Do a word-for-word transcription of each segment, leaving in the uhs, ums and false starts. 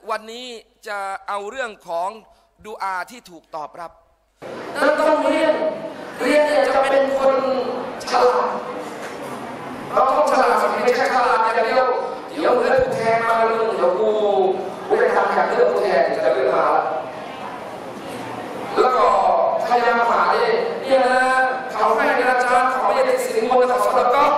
วันนี้จะเอาเรื่องของดุอาที่ถูกตอบรับนั้นต้องเรียนเรียนเนี่ยจะเป็นคนฉลาดเราต้องฉลาดไม่ใช่ฉลาดอย่างเดียวเดี๋ยวเรื่องผู้แทนมาเรื่องเดี๋ยวกูกูไปทำแบบเรื่องผู้แทนจะเรื่องมาแล้วก็พยายามหาเลยเนี่ยนะเขาให้อาจารย์เขาไม่ได้สินบนเขาสอนก็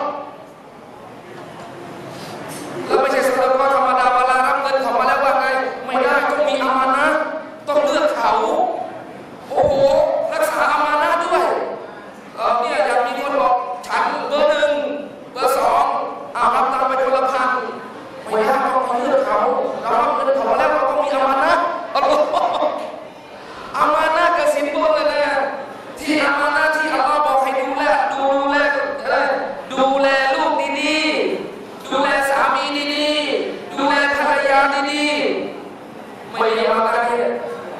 แล้วไม่ใช่สอนก็ธรรมดาเวลารับเงินเขามาแล้วว่าไงไม่ได้ต้องมีอามานะต้องเลือกเขาโอ้โหรักษาอามานะด้วยเออเนี่ยอยากมีคนบอกฉันเบอร์หนึ่งเบอร์สองเอารับตามไปคนละพันไม่ได้ต้องเลือกเขาเรารับเงินเขามาแล้วเราต้องมีอามานะอัลลอฮ์อามานะกับสินบนเลยนะที่อามานะที่อัลลอฮ์บอกให้ดูแลดูแลดูแลลูกดีๆดูแลสามีดีๆดูแลภรรยาดีๆไม่มีอามานะเนี่ย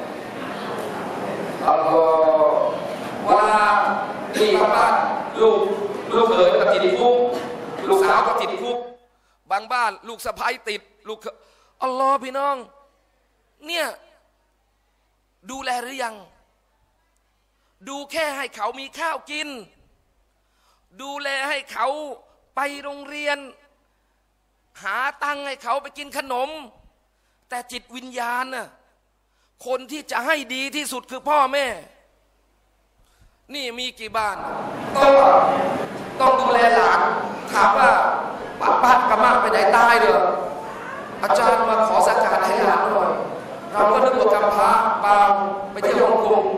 อัลลอฮ์ว่าที่บ้านลูกลูกเขยก็ติดคุกลูกสาวก็ติดคุกบางบ้านลูกสะใภ้ติดลูกอัลลอฮ์พี่น้องเนี่ยดูแลหรือยังดูแค่ให้เขามีข้าวกินดูแลให้เขาไปโรงเรียนหาตังค์ให้เขาไปกินขนมแต่จิตวิญญาณน่ะคนที่จะให้ดีที่สุดคือพ่อแม่นี่มีกี่บ้านต้องต้องดูแลหลานถามว่าป้าป้ากะมาไปไหนตายเด้ออาจารย์มาขอสักการให้หลานหน่อยเราก็นึกว่ากำพร้าเปล่าไปเที่ยวฮ่องกง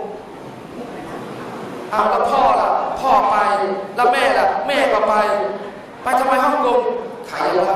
เอาแล้วพ่อล่ะพ่อไปแล้วแม่ล่ะแม่ก็ไปไปทำไมฮ่องกงขายยา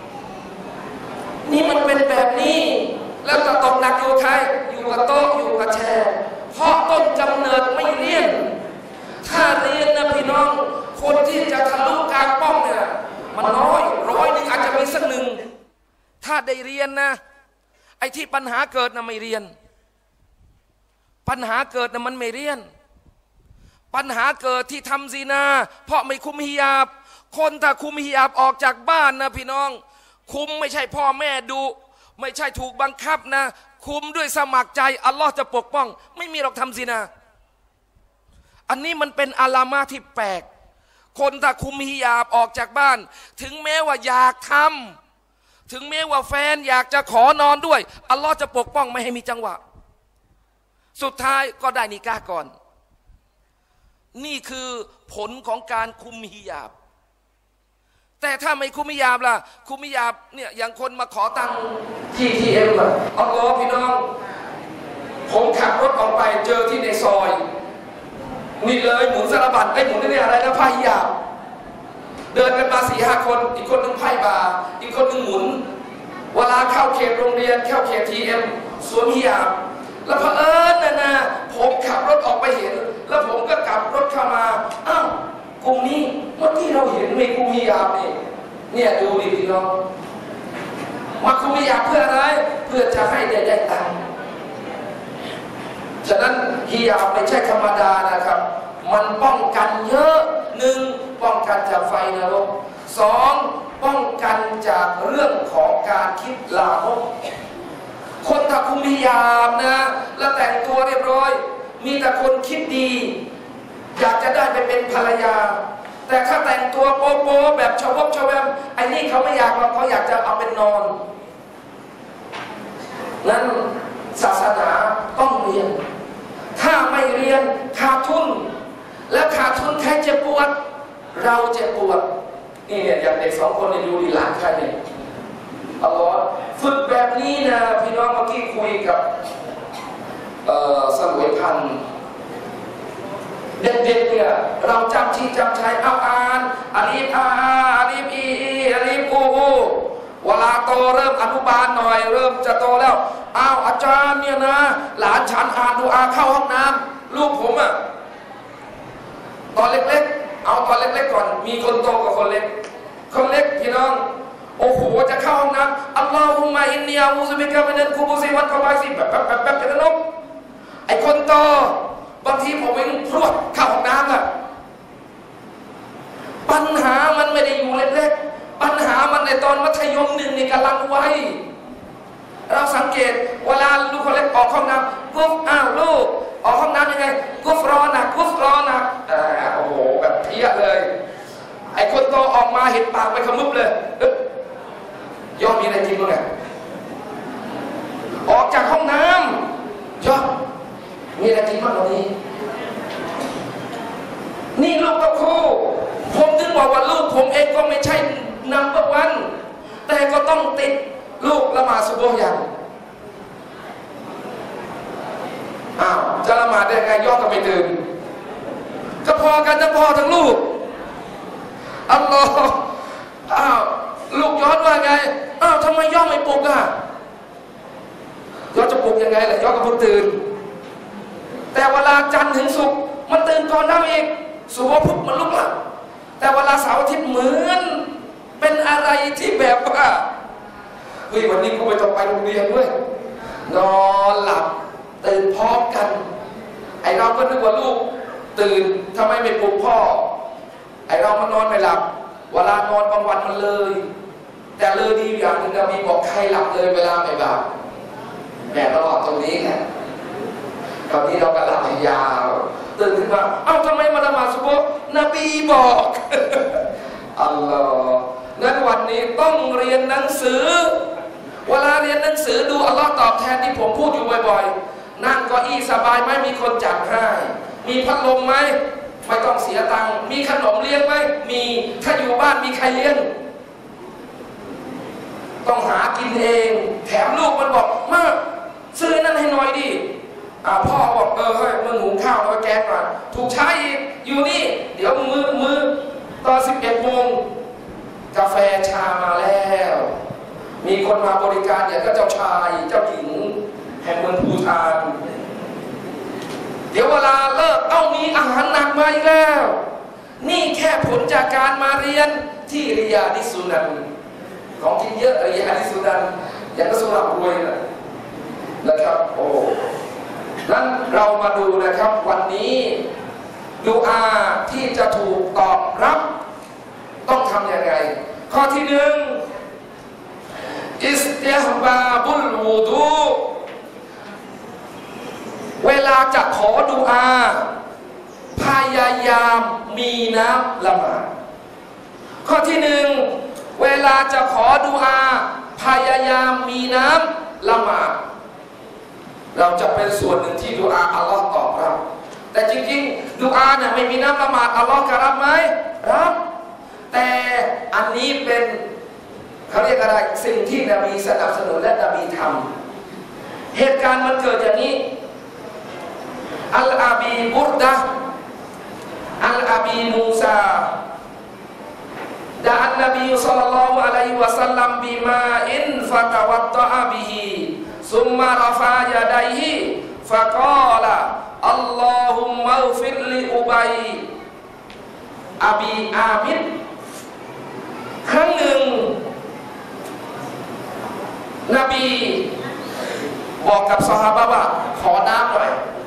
นี่มันเป็นแบบนี้แล้วจะตกหนักอยู่ใครอยู่กับโต๊ะอยู่กับแชร์เพราะต้นกำเนิดไม่เรียนถ้าเรียนนะพี่น้องคนที่จะทะลุกลางป้องเนี่ยมันน้อยร้อยหนึ่งอาจจะมีสักหนึ่งถ้าได้เรียนนะไอ้ที่ปัญหาเกิดนะไม่เรียนปัญหาเกิดนะมันไม่เรียนปัญหาเกิดที่ทำซีนาเพราะไม่คุมฮิญาบคนถ้าคุมฮิญาบออกจากบ้านนะพี่น้องคุมไม่ใช่พ่อแม่ดุไม่ใช่ถูกบังคับนะคุมด้วยสมัครใจอัลลอฮ์จะปกป้องไม่มีหรอกทำซีนาอันนี้มันเป็นอาลามาที่แปลกคนถ้าคุมฮิญาบออกจากบ้านถึงแม้ว่าอยากทำถึงแม้ว่าแฟนอยากจะขอนอนด้วยอัลลอฮ์จะปกป้องไม่ให้มีจังหวะสุดท้ายก็ได้นิกาก่อนนี่คือผลของการคุมฮิญาบแต่ถ้าไม่คุมฮิญาบล่ะคุมฮิญาบเนี่ยอย่างคนมาขอตังค์ ที ที เอ็ม อ่ะอัลลอฮ์พี่น้องผมขับรถออกไปเจอที่ในซอยนี่เลยหมุนสารบัตรไอ้หมุนนี่อะไรนะไพ่ฮิญาบเดินกันมาสี่ห้าคนอีกคนหนึ่งไพ่บาอีกคนหนึ่งหมุนเวลาเข้าเขตโรงเรียนเข้าเขต ที เอ็ม สวมฮิญาบแล้วเผอิญนะนะผมขับรถออกไปเห็นแล้วผมก็กลับรถเข้ามาอ้าวกลุ่มนี้เมื่อกี้เราเห็นมีคุมฮิญาบนี่เนี่ยดูดิพี่น้องมาคุมฮิญาบเพื่ออะไรเพื่อจะให้ได้ได้ตังค์ฉะนั้นฮิญาบไม่ใช่ธรรมดานะครับมันป้องกันเยอะหนึ่งป้องกันจากไฟนรกสองป้องกันจากเรื่องของการคิดลามกคนถ้าคุมฮิญาบนะแล้วแต่งตัวเรียบร้อยมีแต่คนคิดดีอยากจะได้ไปเป็นภรรยาแต่ถ้าแต่งตัวโป๊ะๆแบบชาวบชาวแวมไอ้นี่เขาไม่อยากหรอกเขาอยากจะเอาเป็นนอนนั้นศาสนาต้องเรียนถ้าไม่เรียนขาดทุนและขาดทุนใครเจ็บปวดเราเจ็บปวดนี่เนี่ยอย่างเด็กสองคนเนี่ยดูดีหลานใครเนี่ยอัลลอฮ์ฝึกแบบนี้นะพี่น้องเมื่อกี้คุยกับเอ่อสมุยพันธ์เด็กๆเนี่ยเราจำชี้จำใช้เอาอ่านอาลีฟอาอาลีฟอีอาลีฟอูอูเวลาโตเริ่มอนุบาลหน่อยเริ่มจะโตแล้วอ้าวอาจารย์เนี่ยนะหลานฉันอ่านดูอาเข้าห้องน้ำลูกผมอะตอนเล็กๆเอาตอนเล็กๆก่อนมีคนโตกับคนเล็กคนเล็กพี่น้องโอ้โหจะเข้าห้องน้ำอัลลอฮุมะอินนีอะอูซุบิกะมินัลคุบุซิวัลกะบาซิแบบแบบแบบแบบเป็นนกไอ้คนโตบางทีผมเองพรวดเข้าห้องน้ำอะปัญหามันไม่ได้อยู่เล็กๆปัญหามันในตอนมัธยมหนึ่งในกำลังวัยเราสังเกตเวลาลูกคนเล็กออกห้องน้ำกุฟอ้าวลูกออกห้องน้ำยังไงกุฟรอนะกุฟรอนะอ่าโอ้โหแบบเพี้ยเลยไอ้คนโตออกมาเห็นปากไปขมุบเลยย่อมมีอะไรกินบ้างไงออกจากห้องน้ำย่อมมีอะไรกินบ้างวันนี้นี่ลูกกับครูผมถึงบอกว่าลูกผมเองก็ไม่ใช่นัมเบอร์วันแต่ก็ต้องติดลูกละหมาดซุบฮ์อย่างอ้าวจะละหมาดได้ไงย่อก็ไม่ตื่นก็พอกันทั้งพ่อทั้งลูกอัลลอฮ์อ้าวลูกย้อนว่าไงอ้าวทำไมย่อไม่ปลุกอ่ะย่อจะปลุกยังไงล่ะย่อก็เพิ่งตื่นแต่เวลาจันทร์ถึงศุกร์มันตื่นก่อนเราอีกซุบฮ์ปุ๊บมันลุกละแต่เวลาเสาร์อาทิตย์เหมือนเป็นอะไรที่แบบว่าเฮ้ยวันนี้กูไม่ต้องไปโรงเรียนด้วยนอนหลับตื่นพร้อมกันไอเราก็นึกว่าลูกตื่นทำไมไม่ปลุกพ่อไอเรามันนอนไม่หลับเวลานอนบางวันมันเลยแต่เลยดีอย่างหนึ่งเรามีบอกใครหลับเลยเวลาไม่บาปแม่ตลอดตรงนี้ไงตอนนี้เราก็หลับยาวตื่นขึ้นมาเอ้าทำไมมาละหมาดซุบฮ์นบีบอกอัลลอฮ์นั้นวันนี้ต้องเรียนหนังสือเวลาเรียนหนังสือดูอัลลอฮ์ตอบแทนที่ผมพูดอยู่บ่อยๆนั่งเก้าอี้สบายไหมมีคนจัดให้มีพัดลมไหมไม่ต้องเสียตังค์มีขนมเลี้ยงไหมมีถ้าอยู่บ้านมีใครเลี้ยงต้องหากินเองแถมลูกมันบอกมาซื้อนั่นให้หน่อยดิพ่อบอกเออเฮ้ยมึงหุงข้าวแล้วแกงก่อนถูกใช้อีกอยู่นี่เดี๋ยวมือมือตอนสิบเอ็ดโมงกาแฟชามาแล้วมีคนมาบริการอย่างก็เจ้าชายเจ้าหญิงแห่งเมืองภูฏานเดี๋ยวเวลาเลิกเอ้ามีอาหารหนักมาอีกแล้วนี่แค่ผลจากการมาเรียนที่ริยาดิสุนันของกินเยอะริยาดิสุนันอย่างก็สำหรับรวยนะนะครับโอ้นั้นเรามาดูนะครับวันนี้ดุอาที่จะถูกตอบรับต้องทำยังไงข้อที่หนึ่งอิสติฮบาบุลวูดูเวลาจะขอดุอาพยายามมีน้ำละหมาดข้อที่หนึ่งเวลาจะขอดุอาพยายามมีน้ำละหมาดเราจะเป็นส่วนหนึ่งที่ดุอาอัลลอฮ์ตอบรับแต่จริงๆดุอาเนี่ยไม่มีน้ำละหมาดอัลลอฮ์จะรับไหมรับแต่อันนี้เป็นเขาเรียกอะไรสิ่งที่นบีสนับสนุนและนบีทำเหตุการณ์มันเกิดอย่างนี้อัลอาบีบุรดะอัลอาบีมูซาดะอันนบีศ็อลลัลลอฮุอะลัยฮิวะซัลลัมบิมาอินฟะตะวัตตะอะบิฮิซุมมารฟายะดัยฮิฟะกอละอัลลอฮุมมัฆฟิรลิอุบัยอบีอามิรครั้งหนึ่งนบีบอกกับซอฮาบะห์ว่าขอน้ำหน่อย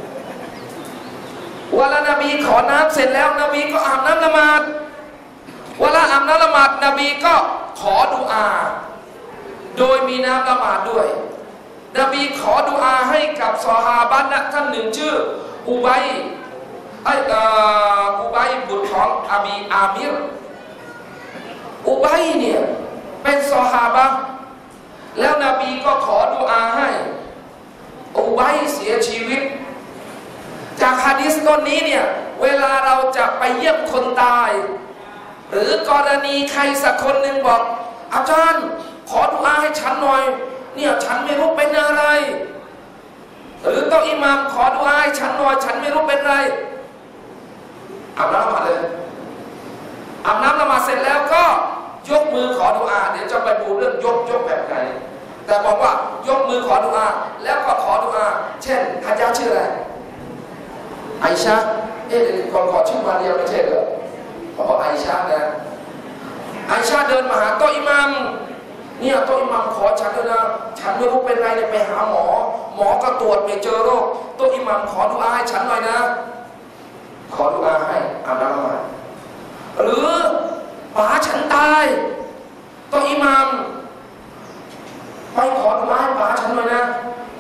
เวลานบีขอน้ำเสร็จแล้วนบีก็อาบน้ำละหมาดเวลาอาบน้ำละหมาดนบีก็ขอดุอาโดยมีน้ำละหมาดด้วยนบีขอดุอาให้กับซอฮาบะห์นะท่านหนึ่งชื่ออุบัยไออุบัยบุตรของอบีอามิรอุบัยเนี่ยเป็นซอฮาบะห์แล้วนบีก็ขอดุอาให้อุบัยเสียชีวิตจากหะดีษต้นนี้เนี่ยเวลาเราจะไปเยี่ยมคนตายหรือกรณีใครสักคนหนึ่งบอกอาจารย์ขอดุอาให้ฉันหน่อยเนี่ยฉันไม่รู้เป็นอะไรหรือต้องอิหม่ามขอดุอาให้ฉันหน่อยฉันไม่รู้เป็นอะไรอาบน้ำละหมาดเลยอาบน้ำละหมาดเสร็จแล้วก็ยกมือขอดุอาเดี๋ยวจะไปดูเรื่องยกยกแบบไหนแต่บอกว่ายกมือขอดุอาแล้วก็ขอดุอาเช่นฮะญาชื่ออะไรไอชาเอ๊ะก่อนขอชื่อมาเรียไม่ใช่เหรอบอกว่าไอชานะไอชาเดินมาหาโต๊ะอิหมัมเนี่ยโต๊ะอิหมัมขอฉันเลยนะฉันไม่รู้เป็นไรเนี่ยไปหาหมอหมอก็ตรวจไม่เจอโรคโต๊ะอิหมัมขอดุอาให้ฉันหน่อยนะขอดุอาให้อาบน้ำละหมาดหรือป๋าฉันตายโต๊ะอิหมัมไปขอดุอาให้ป๋าฉันหน่อย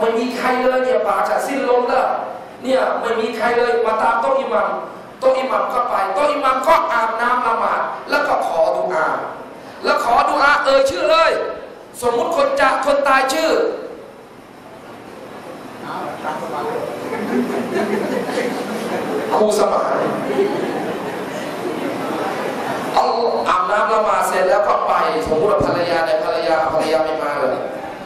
ไม่มีใครเลยเนี่ยป่าจะสิ้นลมแล้วเนี่ยไม่มีใครเลยมาตามโต๊ะอิหมัมโต๊ะอิหมัมก็ไปโต๊ะอิหมัมก็อาบน้ำละหมาดแล้วก็ขอดุอาแล้วขอดุอาเอ่ยชื่อเลยสมมุติคนจะคนตายชื่อครูสมานเอาอาบน้ำละหมาดเสร็จแล้วก็ไปสมมติว่าภรรยาในภรรยาภรรยาไม่มาเลย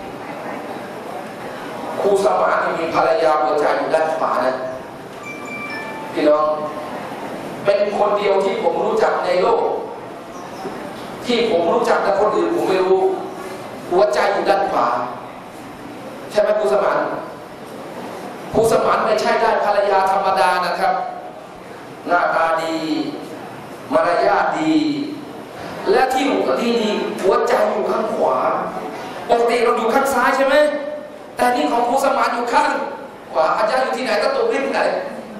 ครูสมานมีภรรยาหัวใจอยู่ด้านขวานะพี่น้องเป็นคนเดียวที่ผมรู้จักในโลกที่ผมรู้จักแต่คนอื่นผมไม่รู้หัวใจอยู่ด้านขวาใช่ไหมครูสมานครูสมานไม่ใช่ได้ภรรยาธรรมดานะครับหน้าตาดีมารยาทดีและที่อยู่ที่ดีหัวใจอยู่ข้างขวาปกติเราอยู่ข้างซ้ายใช่ไหมแต่นี่ของครูสมานอยู่ข้างขวาอาจารย์อยู่ที่ไหนก็ตกริมไหน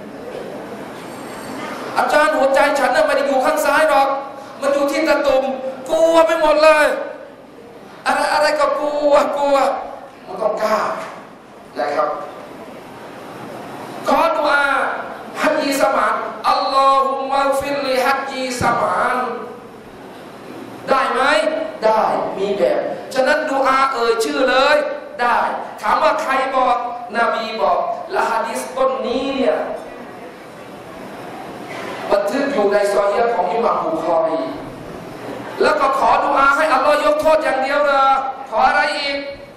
อาจารย์หัวใจฉันน่ะไม่ได้อยู่ข้างซ้ายหรอกมันอยู่ที่ตะตุ่มกลัวไปหมดเลยอะไรอะไรก็กลัวกลัวมันต้องกล้านะครับขอดุอาฮัจญีสมานอัลลอฮุมะฟิรลิฮัจญีสมานได้ไหมได้มีแบบฉะนั้นดุอาเอ่ยชื่อเลยได้ถามว่าใครบอกนบีบอกและหะดีษต้นนี้เนี่ยบันทึกอยู่ในซอฮีฮ์ของอิหม่ามบุคอรีแล้วก็ขอดุอาให้อัลลอฮ์ยกโทษอย่างเดียวนะขออะไรอีก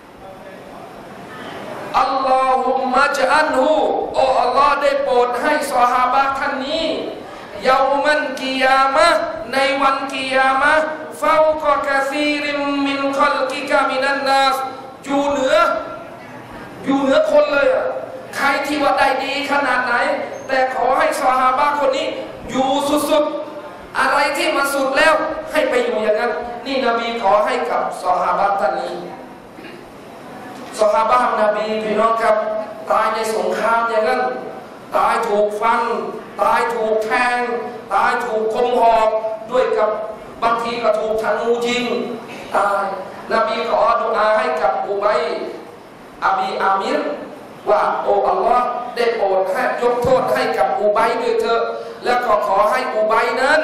อัลลอฮุมมะจอัลฮูโอ้อัลลอฮ์ได้โปรดให้ซอฮาบะห์ท่านนี้ยามันกิยามะในวันกิยามะฟาวกะกะซีริมมินคัลกิกะมินันนัสอยู่เหนืออยู่เหนือคนเลยอ่ะใครที่ว่าได้ดีขนาดไหนแต่ขอให้ซอฮาบะห์คนนี้อยู่สุดๆอะไรที่มันสุดแล้วให้ไปอยู่อย่างนั้นนี่นบีขอให้กับซอฮาบะห์ท่านนี้ซอฮาบะห์นบีพี่น้องครับตายในสงครามอย่างนั้นตายถูกฟันตายถูกแทงตายถูกคมหอกด้วยกับบางทีก็ถูกธนูยิงตายนบีขอดุอาให้กับอุบัยอบีอามิรว่าโอ้อัลลอฮ์ได้โปรดให้ยกโทษให้กับอุบัยด้วยเถอะแล้วก็ขอให้อุบัยนั้น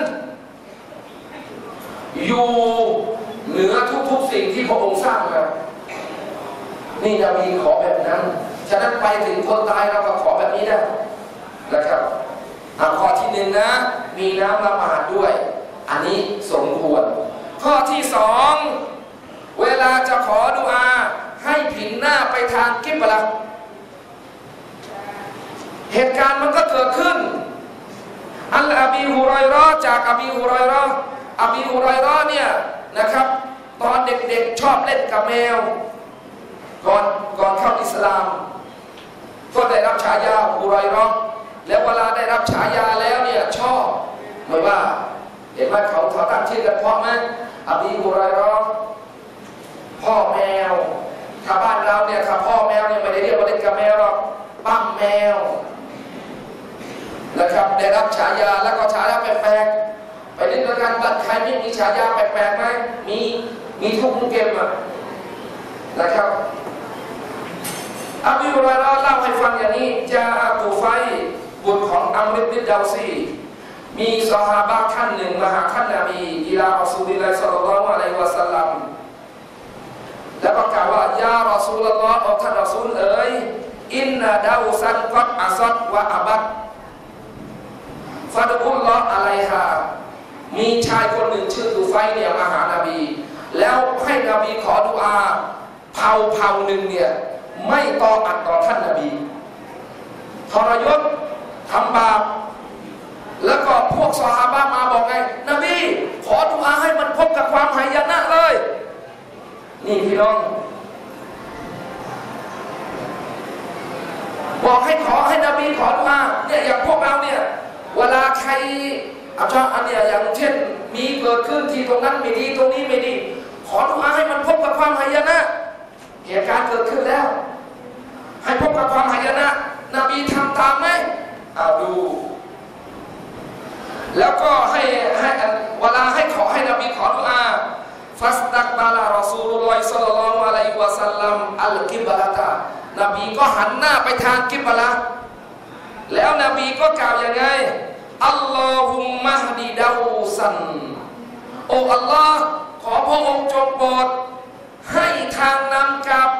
อยู่เหนือทุกๆสิ่งที่พระองค์สร้างมานี่นบีขอแบบนั้นฉะนั้นไปถึงคนตายเราก็ขอแบบนี้ได้นะครับข้อที่หนึ่งนะมีน้ำละหมาดด้วยอันนี้สมควรข้อที่สองเวลาจะขอดุอาให้ผินหน้าไปทางกิบละเหตุการณ์มันก็เกิดขึ้นอัลอบีฮุรอยเราะห์จากอบีฮุรอยเราะห์อบีฮุรอยเราะห์เนี่ยนะครับตอนเด็กๆชอบเล่นกับแมวก่อนก่อนเข้าอิสลามก็ได้รับฉายาฮุรอยเราะห์แล้วเวลาได้รับฉายาแล้วเนี่ยชอบไม่ว่าเห็นว่าเขาเขาตั้งชื่อกันเพราะไหมอบีฮุรอยเราะห์พ่อแมวถ้าบ้านเราเนี่ยถ้าพ่อแมวเนี่ยไม่ได้เรียกว่าเล่นกับแมวหรอกปั้มแมวนะครับได้รับฉายาแล้วก็ฉายาแปลกๆไปเล่นกันบัตรใครไม่มีฉายาแปลกๆไหมมีมีทุกเกมอ่ะนะครับอบีฮุรอยเราะห์เล่าให้ฟังอย่างนี้จาตูไฟบุตรของอัมริบนิดดาวซีมีซอฮาบะห์ท่านหนึ่งมาหาท่านนบีอิลารอซูลิลลาฮิศ็อลลัลลอฮุอะลัยฮิวะซัลลัมแล้วก็กล่าวว่ายารอซูลุลลอฮ์โอ้ท่านรอซูลเอ๋ยอินนาดาวซันกัดอัซัดวะอับัดฟาดุลลอฮ์อะลัยฮามีชายคนหนึ่งชื่อตูไฟเนี่ยมาหานบีแล้วให้นบีขอดุอาเผ่าเผ่าหนึ่งเนี่ยไม่ต่ออัดต่อท่านนบีทรยศทำบาปแล้วก็พวกซอฮาบะห์มาบอกไงนบีขอดุอาให้มันพบกับความหายนะเลยนี่พี่น้องบอกให้ขอให้นบีขอดุอาเนี่ยอย่างพวกเราเนี่ยเวลาใครอาจารย์อันเนี้ยอย่างเช่นมีเกิดขึ้นที่ตรงนั้นไม่ดีตรงนี้ไม่ดีขอดุอาให้มันพบกับความหายนะเหตุการณ์เกิดขึ้นแล้วให้พบกับความหายนะนบีทำตามไหมเอาดูแล้วก็ให้ให้เวลาให้ขอให้นบีขอดุอาฟัสตักบาลารอซูลุลลอฮิศ็อลลัลลอฮุอะลัยฮิวะซัลลัมอัลกิบละตะนบีก็หันหน้าไปทางกิบละแล้วนบีก็กล่าวยังไงอัลลอฮุมมะฮดีดาซันโอ้อัลลอฮ์ขอพระองค์จงโปรดให้ทางนำกับ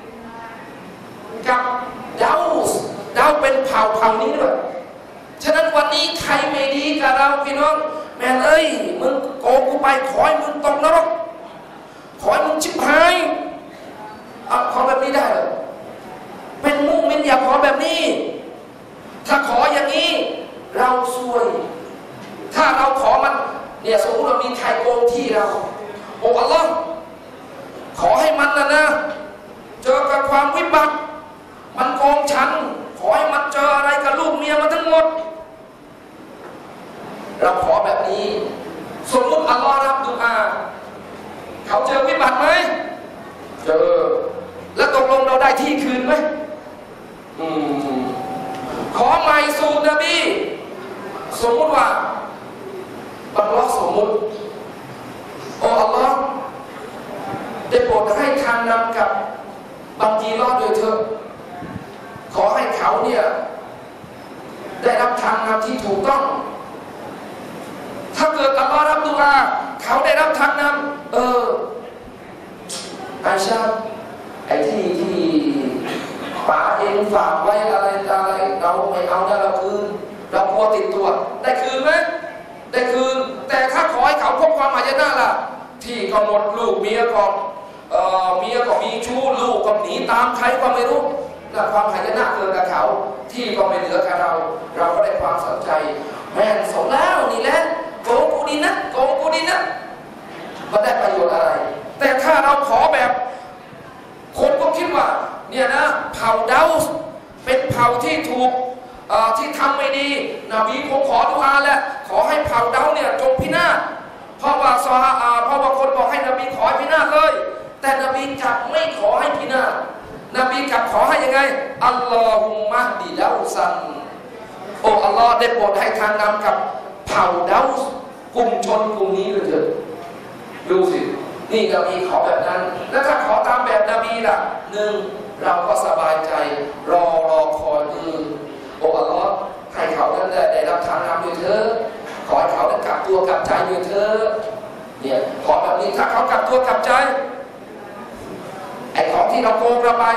กับดาวดาวเป็นเผ่าเผ่านี้ด้วยฉะนั้นวันนี้ใครไม่ดีกับเราพี่น้องแม่เอ้ยมึงโกงกูไปขอให้มึงตกนรกขอให้มึงชิบหายเอาขอแบบนี้ได้เหรอเป็นมุมินอย่าขอแบบนี้ถ้าขออย่างนี้เราซวยถ้าเราขอมันเนี่ยสมมติเรามีใครโกงที่เราโอ้อัลลอฮ์ขอให้มันนะนะเจอกับความวิบัติมันโกงฉันขอให้มันเจออะไรกับลูกเมียมันทั้งหมดเราขอแบบนี้สมมติอัลลอฮ์รับดุอาเขาเจอวิบัติไหมเจอแล้วตกลงเราได้ที่คืนไหมอืมขอใหม่สู่นบีสมมติว่าอัลลอฮ์สมมติโอ้อัลลอฮ์ได้โปรดให้ทางนำกับบัญญีรอดโดยเธอขอให้เขาเนี่ยได้รับทางนำที่ถูกต้องถ้าเกิดอัลลอฮ์รับดุอาเขาได้รับทางนำเออไอชาไอที่ที่ป๋าเองฝากไว้อะไรอะไรเราไม่เอานะเราคืนเรากลัวติดตัวได้คืนไหมได้คืนแต่ถ้าขอให้เขาพบความหายนะล่ะที่ก็หมดลูกเมียก็เอ่อเมียก็มีชู้ลูกก็หนีตามใครก็ไม่รู้และความหายนะเกิดกับเขาที่ก็ไม่เหลือกับเราเราก็ได้ความสนใจแม่นสมแล้วนี่แหละโกงกูดีนะโกงกูดีนะมันได้ประโยชน์อะไรแต่ถ้าเราขอแบบคนก็คิดว่าเนี่ยนะเผ่าดาวเป็นเผ่าที่ถูกที่ทำไม่ดีนบีคงขอดุอาแหละขอให้เผ่าดาวเนี่ยจงพินาศเพราะว่าซอฮาอาเพราะว่าคนบอกให้นบีขอให้พินาศเลยแต่นบีกลับไม่ขอให้พินาศนบีกลับขอให้ยังไงอัลลอฮุมมะดีดาวซันโอ้อัลลอฮ์ได้โปรดให้ทางนำกับเผ่าดาวกลุ่มชนกลุ่มนี้เลยเถอะดูสินี่นบีขอแบบนั้นแล้วถ้าขอตามแบบนบีล่ะหนึ่งเราก็สบายใจรอรอคอยอือโอ้อัลลอฮ์ให้เขานั้นได้รับทางนำด้วยเถอะขอให้เขาได้กลับตัวกลับใจด้วยเถอะเนี่ยขอแบบนี้ถ้าเขากลับตัวกลับใจไอ้ของที่เราโกงเราไป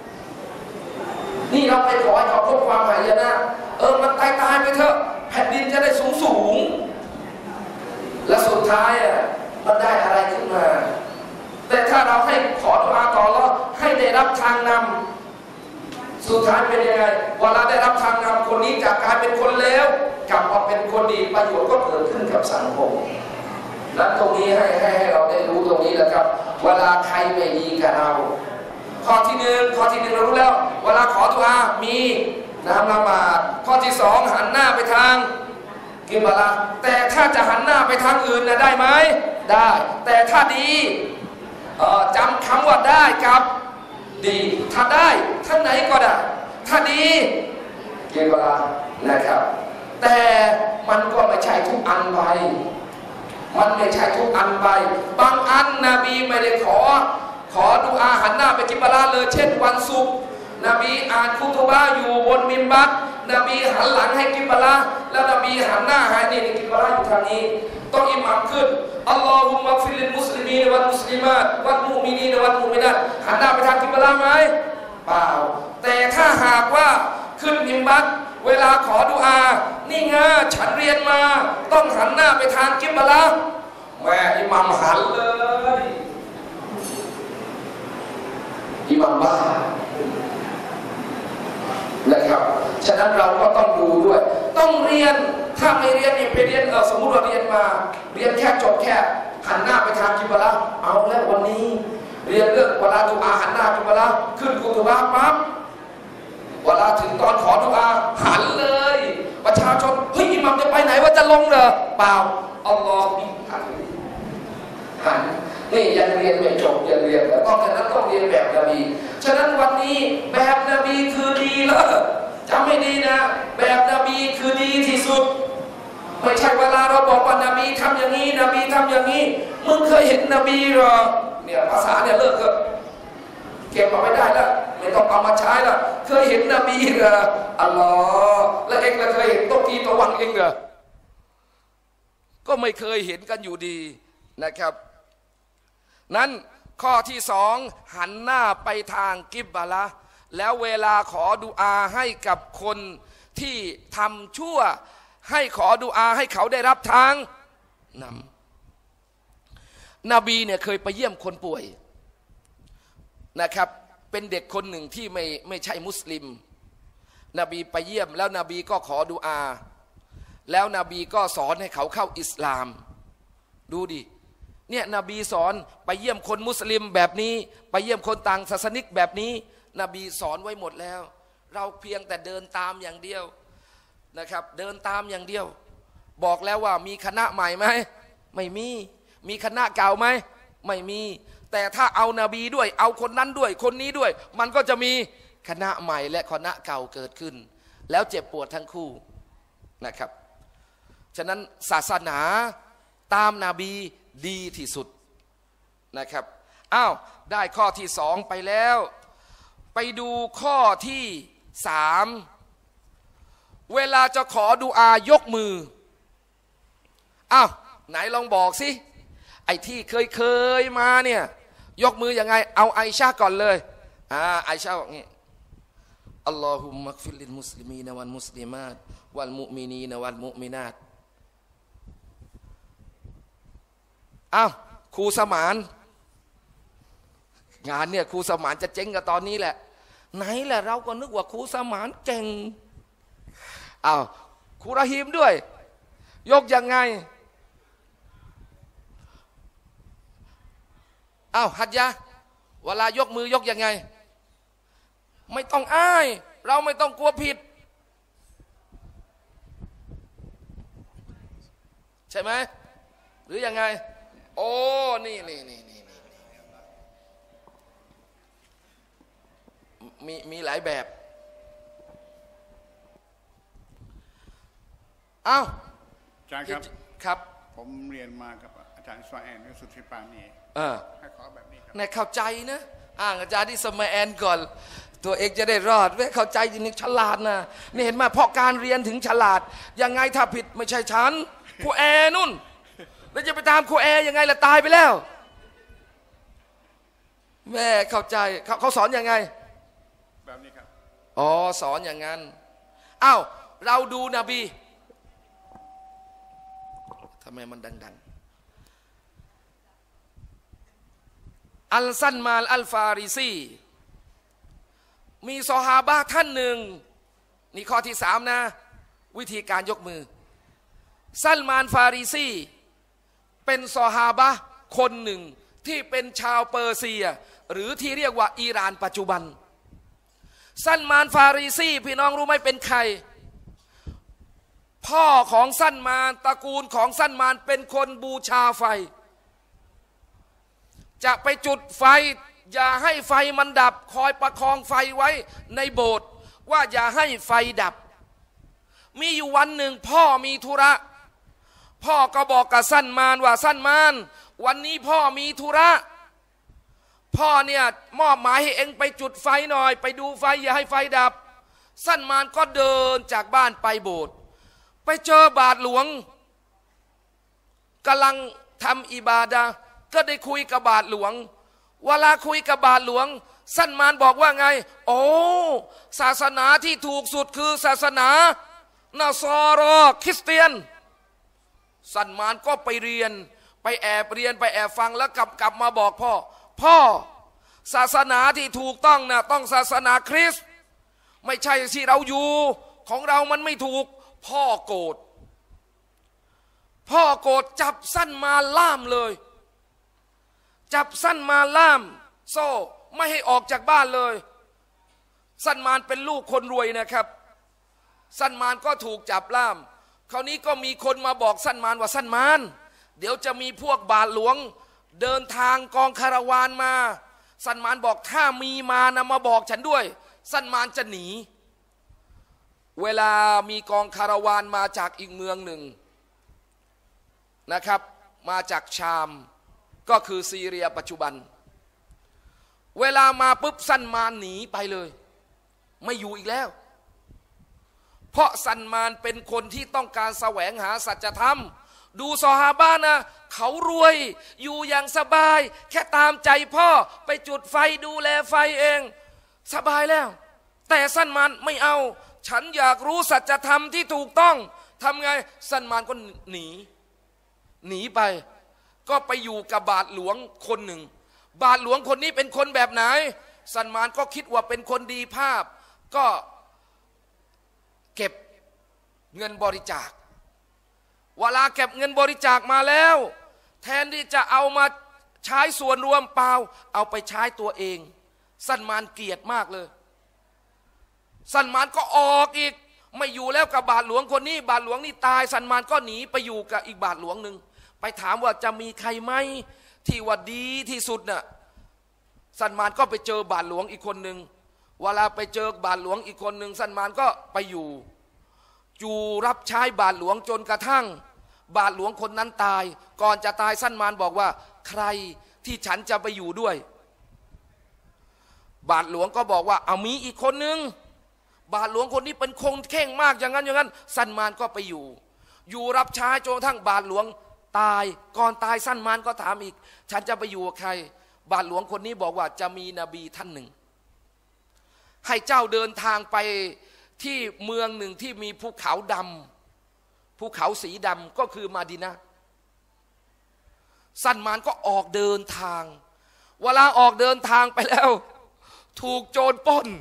นี่เราไปขอให้เขาพบความหายนะเออมันตายตายไปเถอะแผ่นดินจะได้สูงสูงและสุดท้ายอ่ะมันได้อะไรขึ้นมาแต่ถ้าเราให้ขอดุอาต่ออัลเลาะห์ให้ได้รับทางนำสุดท้ายเป็นยังไงเวลาได้รับทางนำคนนี้จากกลายเป็นคนเลวกลับมาเป็นคนดีประโยชน์ก็เกิดขึ้นกับสังคมและตรงนี้ให้ให้ให้เราได้รู้ตรงนี้นะครับเวลาใครไม่ดีกับเราข้อที่หนึ่งข้อที่หนึ่งเรารู้แล้วเวลาขอดุอามีน้ำละหมาดข้อที่สองหันหน้าไปทางกิบละแต่ถ้าจะหันหน้าไปทางอื่นนะได้ไหมได้แต่ถ้าดีจำคำว่าได้กับดีถ้าได้ท่านไหนก็ได้ถ้าดีกิบละนะครับแต่มันก็ไม่ใช่ทุกอันไปมันไม่ใช่ทุกอันไปบางอันนบีไม่ได้ขอขอดุอาหันหน้าไปกิบละเลยเช่นวันศุกร์นบีอ่านคุตุบะอยู่บนมิมบัตนบีหันหลังให้กิบละแล้วนบีหันหน้าให้นี่กิบละอยู่ทางนี้ต้องอิหมัมขึ้นอัลลอฮุมะฟิลิลมุสลิมีนวัลมุสลิมาตวัลมุมินีนวัลมุมินัตหันหน้าไปทางกิบละไหมเปล่าแต่ถ้าหากว่าขึ้นมิมบัตเวลาขอดุอานี่ไงฉันเรียนมาต้องหันหน้าไปทางกิบละแม่อิหมัมหันเลยอิหมัมบ้านะครับฉะนั้นเราก็ต้องดูด้วยต้องเรียนถ้าไม่เรียนนี่ไปเรียนเออสมมุติว่าเรียนมาเรียนแค่จบแค่หันหน้าไปทางกิบละเอาแล้ววันนี้เรียนเรื่องเวลาดุอาหันหน้ากิบละขึ้นกุตุบะปั๊บเวลาถึงตอนขอดุอาหันเลยประชาชนเฮ้ยอิหมัมจะไปไหนว่าจะลงเหรอเปล่าอัลลอฮฺหันหันนี่ยังเรียนไม่จบยังเรียนแต่ต้องฉะนั้นต้องเรียนแบบนบีฉะนั้นวันนี้แบบนบีคือดีแล้วจำให้ดีนะแบบนบีคือดีที่สุดไม่ใช่เวลาเราบอกว่านบีทำอย่างนี้นบีทำอย่างนี้มึงเคยเห็นนบีหรอเนี่ยภาษาเนี่ยเลิกเถอะเก็บมาไม่ได้แล้วไม่ต้องเอามาใช้ละเคยเห็นนบีเหรออัลลอฮ์แล้วเองเคยเห็นโตกีตะวันเองเหรอก็ไม่เคยเห็นกันอยู่ดีนะครับนั้นข้อที่สองหันหน้าไปทางกิบละแล้วเวลาขอดุอาให้กับคนที่ทำชั่วให้ขอดุอาให้เขาได้รับทางนำนบีเนี่ยเคยไปเยี่ยมคนป่วยนะครับเป็นเด็กคนหนึ่งที่ไม่ไม่ใช่มุสลิมนบีไปเยี่ยมแล้วนบีก็ขอดุอาแล้วนบีก็สอนให้เขาเข้าอิสลามดูดิเนี่ยนบีสอนไปเยี่ยมคนมุสลิมแบบนี้ไปเยี่ยมคนต่างศาสนิกแบบนี้นบีสอนไว้หมดแล้วเราเพียงแต่เดินตามอย่างเดียวนะครับเดินตามอย่างเดียวบอกแล้วว่ามีคณะใหม่ไหมไม่มีมีคณะเก่าไหมไม่มีแต่ถ้าเอานบีด้วยเอาคนนั้นด้วยคนนี้ด้วยมันก็จะมีคณะใหม่และคณะเก่าเกิดขึ้นแล้วเจ็บปวดทั้งคู่นะครับฉะนั้นศาสนาตามนบีดีที่สุดนะครับอ้าวได้ข้อที่สองไปแล้วไปดูข้อที่สามเวลาจะขอดุอายกมืออ้าวไหนลองบอกสิไอ้ที่เคยเคยมาเนี่ยยกมือยังไงเอาไอชาก่อนเลยอ่าไอชาบอกงี้อัลลอฮุมักฟิลลิลมุสลิมีนวัลมุสลิมาตวัลมุมินีนวัลมุมินาตอ้าวครูสมานงานเนี่ยครูสมานจะเจ๊งกับตอนนี้แหละไหนแหละเราก็นึกว่าครูสมานเก่งอ้าวครูรหีมด้วยยกยังไงอ้าวฮัจญะเวลายกมือยกยังไงไม่ต้องอ้ายเราไม่ต้องกลัวผิดใช่ไหมหรือยังไงโอ้นี่นี่นี่นี่มีมีหลายแบบอ้าวอาจารย์ครับครับผมเรียนมากับอาจารย์สวาแอนสุทธิปานีเออให้ขอแบบนี้ครับในเข้าใจนะอ่างอาจารย์ที่สมัยแอนก่อนตัวเองจะได้รอดเว้ยเข้าใจจริงๆฉลาดนะนี่เห็นไหมเพราะการเรียนถึงฉลาดยังไงถ้าผิดไม่ใช่ฉันครูแอร์นุ่นแล้วจะไปตามครูแอร์ยังไงล่ะตายไปแล้วแม่เข้าใจเขาเขาสอนยังไงแบบนี้ครับอ๋อสอนอย่างนั้นอ้าวเราดูนบีทำไมมันดังๆอัลซันมาลอัลฟาริซีมีซอฮาบะห์ท่านหนึ่งนี่ข้อที่สามนะวิธีการยกมือซัลมานฟาริซีเป็นซอฮาบะห์คนหนึ่งที่เป็นชาวเปอร์เซียหรือที่เรียกว่าอิหร่านปัจจุบันซัลมานฟาริซีพี่น้องรู้ไหมเป็นใครพ่อของซัลมานตระกูลของซัลมานเป็นคนบูชาไฟจะไปจุดไฟอย่าให้ไฟมันดับคอยประคองไฟไว้ในโบสถ์ว่าอย่าให้ไฟดับมีอยู่วันหนึ่งพ่อมีธุระพ่อก็บอกกับซัลมานว่าซัลมานวันนี้พ่อมีธุระพ่อเนี่ยมอบหมายให้เองไปจุดไฟหน่อยไปดูไฟอย่าให้ไฟดับซัลมานก็เดินจากบ้านไปโบสถ์ไปเจอบาทหลวงกำลังทำอิบาดะห์ก็ได้คุยกับบาทหลวงเวลาคุยกับบาทหลวงซัลมานบอกว่าไงโอ้ศาสนาที่ถูกสุดคือศาสนานาซอรอคริสเตียนซัลมานก็ไปเรียนไปแอบเรียนไปแอบฟังแล้วกลับกลับมาบอกพ่อพ่อศาสนาที่ถูกต้องนะต้องศาสนาคริสต์ไม่ใช่ที่เราอยู่ของเรามันไม่ถูกพ่อโกรธพ่อโกรธจับซัลมานล่ามเลยจับซัลมานล่ามโซ่ไม่ให้ออกจากบ้านเลยซัลมานเป็นลูกคนรวยนะครับซัลมานก็ถูกจับล่ามคราวนี้ก็มีคนมาบอกซัลมานว่าซัลมานเดี๋ยวจะมีพวกบาทหลวงเดินทางกองคาราวานมาซัลมานบอกถ้ามีมานะมาบอกฉันด้วยซัลมานจะหนีเวลามีกองคาราวานมาจากอีกเมืองหนึ่งนะครับมาจากชามก็คือซีเรียปัจจุบันเวลามาปุ๊บซันมานหนีไปเลยไม่อยู่อีกแล้วเพราะซันมานเป็นคนที่ต้องการแสวงหาสัจธรรมดูซอฮาบะห์นะเขารวยอยู่อย่างสบายแค่ตามใจพ่อไปจุดไฟดูแลไฟเองสบายแล้วแต่ซันมานไม่เอาฉันอยากรู้สัจธรรมที่ถูกต้องทำไงซันมานก็หนีหนีไปก็ไปอยู่กับบาทหลวงคนหนึ่งบาทหลวงคนนี้เป็นคนแบบไหนซันมานก็คิดว่าเป็นคนดีภาพก็เก็บเงินบริจาคเวลาเก็บเงินบริจาคมาแล้วแทนที่จะเอามาใช้ส่วนรวมเปล่าเอาไปใช้ตัวเองซันมานเกลียดมากเลยซันมานก็ออกอีกไม่อยู่แล้วกับบาทหลวงคนนี้บาทหลวงนี่ตายซันมานก็หนีไปอยู่กับอีกบาทหลวงหนึ่งไปถามว่าจะมีใครไหมที่ว่าดีที่สุดน่ะซันมานก็ไปเจอบาทหลวงอีกคนหนึ่งเวลาไปเจอบาทหลวงอีกคนหนึ่งซันมานก็ไปอยู่อยู่รับใช้บาทหลวงจนกระทั่งบาทหลวงคนนั้นตายก่อนจะตายซันมานบอกว่าใครที่ฉันจะไปอยู่ด้วยบาทหลวงก็บอกว่าเอามีอีกคนหนึ่งบาทหลวงคนนี้เป็นคงเข่งมากอย่างนั้นอย่างนั้นซันมานก็ไปอยู่อยู่รับใช้จนกระทั่งบาทหลวงตายก่อนตายซันมานก็ถามอีกฉันจะไปอยู่กับใครบาทหลวงคนนี้บอกว่าจะมีนบีท่านหนึ่งให้เจ้าเดินทางไปที่เมืองหนึ่งที่มีภูเขาดำภูเขาสีดำก็คือมาดินะห์ซันมานก็ออกเดินทางเวลาออกเดินทางไปแล้วถูกโจรปล้น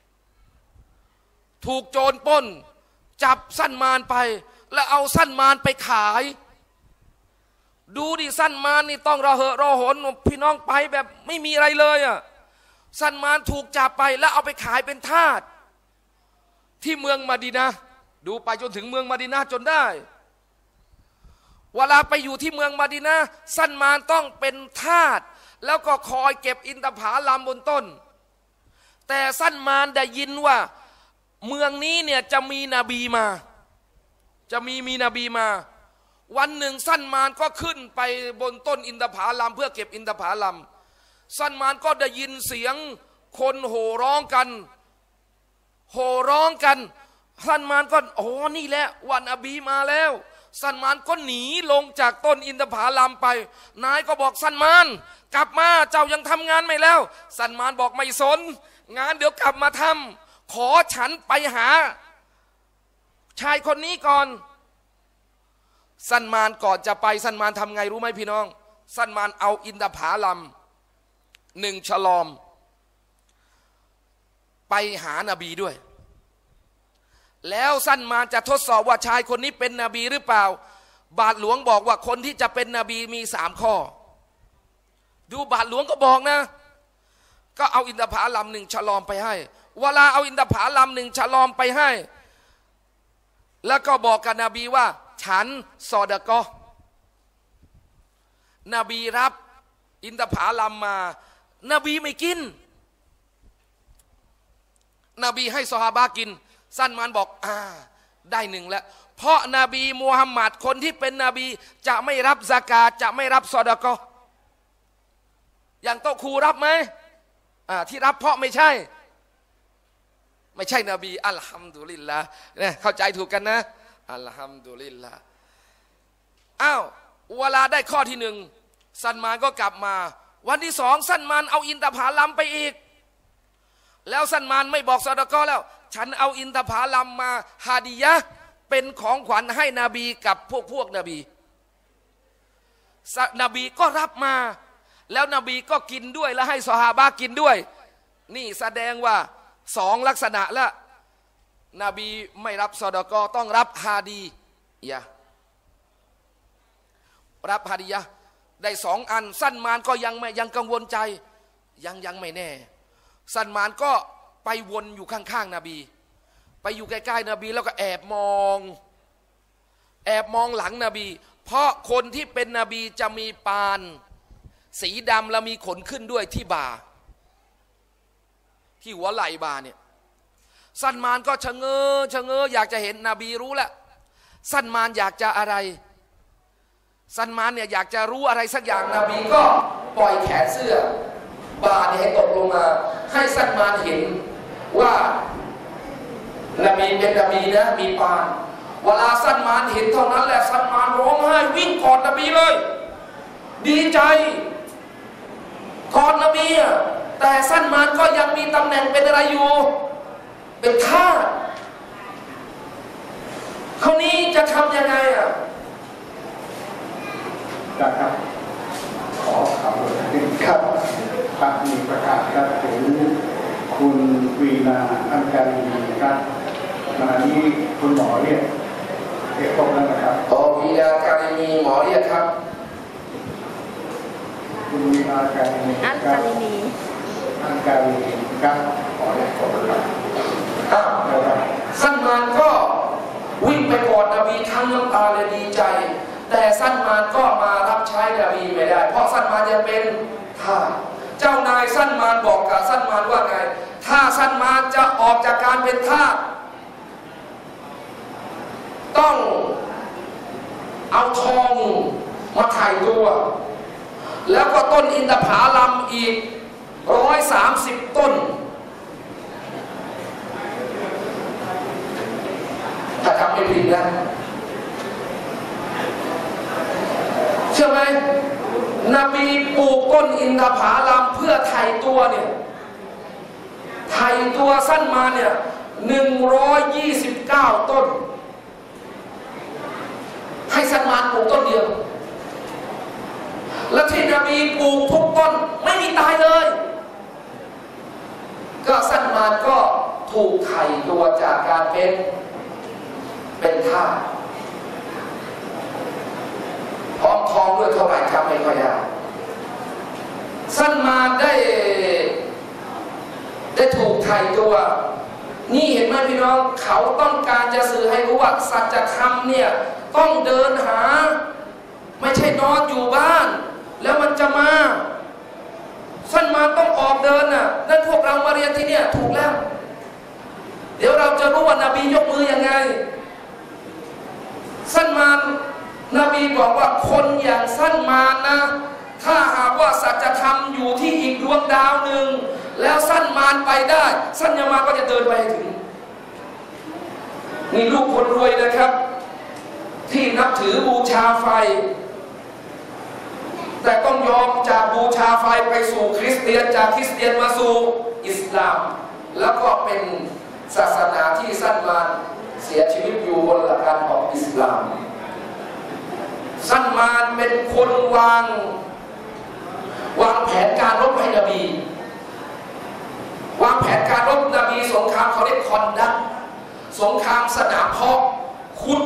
ถูกโจรปล้นจับซันมานไปแล้วเอาซันมานไปขายดูดิซันมานนี่ต้องระเหอะระหนพี่น้องไปแบบไม่มีอะไรเลยอ่ะซันมานถูกจับไปแล้วเอาไปขายเป็นทาสที่เมืองมะดีนะห์ดูไปจนถึงเมืองมะดีนะห์จนได้เวลาไปอยู่ที่เมืองมะดีนะห์ซันมานต้องเป็นทาสแล้วก็คอยเก็บอินทผลัมบนต้นแต่ซันมานได้ยินว่าเมืองนี้เนี่ยจะมีนบีมาจะมีมีนบีมาวันหนึ่งซันมานก็ขึ้นไปบนต้นอินทผลัมเพื่อเก็บอินทผลัมซันมานก็ได้ยินเสียงคนโห่ร้องกันโห่ร้องกันซันมานก็โอ้นี่แหละวันนบีมาแล้วซันมานก็หนีลงจากต้นอินทผลัมไปนายก็บอกซันมานกลับมาเจ้ายังทำงานไม่แล้วซันมานบอกไม่สนงานเดี๋ยวกลับมาทำขอฉันไปหาชายคนนี้ก่อนซันมานก่อนจะไปซันมานทำไงรู้ไหมพี่น้องซันมานเอาอินทผลัมหนึ่งฉลอมไปหานบีด้วยแล้วซันมานจะทดสอบว่าชายคนนี้เป็นนบีหรือเปล่าบาทหลวงบอกว่าคนที่จะเป็นนบีมีสามข้อดูบาทหลวงก็บอกนะก็เอาอินทผลัมหนึ่งฉลอมไปให้เวลาเอาอินทผลัมหนึ่งฉลอมไปให้แล้วก็บอกกับนบีว่าฉันซอดะกอฮ์นบีรับอินทผลัมมานบีไม่กินนบีให้ซอฮาบะห์กินซันมานบอกอ่าได้หนึ่งแล้วเพราะนบีมูฮัมหมัดคนที่เป็นนบีจะไม่รับซะกาตจะไม่รับซอดะกอฮ์อย่างโตครูรับไหมอ่าที่รับเพราะไม่ใช่ไม่ใช่นบีอัลฮัมดุลิลละเนี่ยเข้าใจถูกกันนะอัลฮัมดุลิลละอ้าวเวลาได้ข้อที่หนึ่งซันมานก็กลับมาวันที่สองซันมานเอาอินทผลัมไปอีกแล้วซันมานไม่บอกซอดะกอฮ์แล้วฉันเอาอินทผลัมมาฮาดิยะห์เป็นของขวัญให้นบีกับพวกพวกนบีนบีก็รับมาแล้วนบีก็กินด้วยและให้ซอฮาบะห์กินด้วยนี่แสดงว่าสองลักษณะละนบีไม่รับซอดะกอฮ์ต้องรับฮาดียะห์รับฮาดิยะห์ได้สองอันซันมานก็ยังไม่ยังกังวลใจยังยังไม่แน่ซันมานก็ไปวนอยู่ข้างๆนบีไปอยู่ใกล้ๆนบีแล้วก็แอบมองแอบมองหลังนบีเพราะคนที่เป็นนบีจะมีปานสีดำและมีขนขึ้นด้วยที่บ่าที่หัวไหล่บ่าเนี่ยซันมานก็ชะเง้อชะเง้ออยากจะเห็นนบีรู้แล้วซันมานอยากจะอะไรซันมานเนี่ยอยากจะรู้อะไรสักอย่างนบีก็ปล่อยแขนเสื้อบาเนี่ยให้ตกลงมาให้ซัลมานเห็นว่านบีเป็นนบีนะมีปานเวลาซัลมานเห็นเท่านั้นแหละซัลมานร้องไห้วิ่งกอดนบีเลยดีใจกอดนบีแต่ซัลมานก็ยังมีตำแหน่งเป็นอะไรอยู่เป็นทาสคราวนี้จะทำยังไงอ่ะครับขอข่าวครับครับมีประกาศครับถึงคุณวีนาอัญการีครับขณะนี้คุณหมอเรียกเรียกพบแล้วนะครับอ๋อวีนาการีมีหมอเรียกครับคุณวีนาการีอัญการีอัญการีครับขอเรียกพบแล้วอ้าวซัลมานก็วิ่งไปกอดนบีทั้งน้ำตาเลยดีใจแต่ซัลมานก็มารับใช้นบีไม่ได้เพราะซัลมานยังเป็นทาสเจ้านายซัลมานบอกกับซัลมานว่าไงถ้าซัลมานจะออกจากการเป็นทาสต้องเอาทองมาไถ่ตัวแล้วก็ต้นอินทผลัมอีกร้อยสามสิบต้นถ้าทำไม่ผิดนะเชื่อไหมนบีปลูกต้นอินทผลัมเพื่อไถ่ตัวเนี่ยไถ่ตัวซัลมานเนี่ยหนึ่งร้อยยี่สิบเก้าต้นให้ซัลมานปลูกต้นเดียวและที่นบีปลูกทุกต้นไม่มีตายเลยก็ซัลมานก็ถูกไถ่ตัวจากการเป็นเป็นทาสพร้อมทองด้วยเท่าไหร่จำไม่ค่อยได้ซัลมานได้ได้ถูกไถ่ตัวนี่เห็นไหมพี่น้องเขาต้องการจะสื่อให้รู้ว่าสัจธรรมเนี่ยต้องเดินหาไม่ใช่นอนอยู่บ้านแล้วมันจะมาซัลมานต้องออกเดินน่ะนั่นพวกเรามาเรียนที่เนี่ยถูกแล้วเดี๋ยวเราจะรู้ว่านบียกมือยังไงซัลมานนบีบอกว่าคนอย่างซัลมานนะถ้าหากว่าสัจธรรมอยู่ที่อีกดวงดาวหนึ่งแล้วซัลมานไปได้ซัลมานก็จะเดินไปถึงนี่ลูกคนรวยนะครับที่นับถือบูชาไฟแต่ต้องยอมจากบูชาไฟไปสู่คริสเตียนจากคริสเตียนมาสู่อิสลามแล้วก็เป็นศาสนาที่ซัลมานเสียชีวิตอยู่บนหลักการของอิสลามซัลมานเป็นคนวางวางแผนการรบให้นบีวางแผนการรบนบีสงครามเขาเรียกคอนดักสงครามสนามเพาะขุด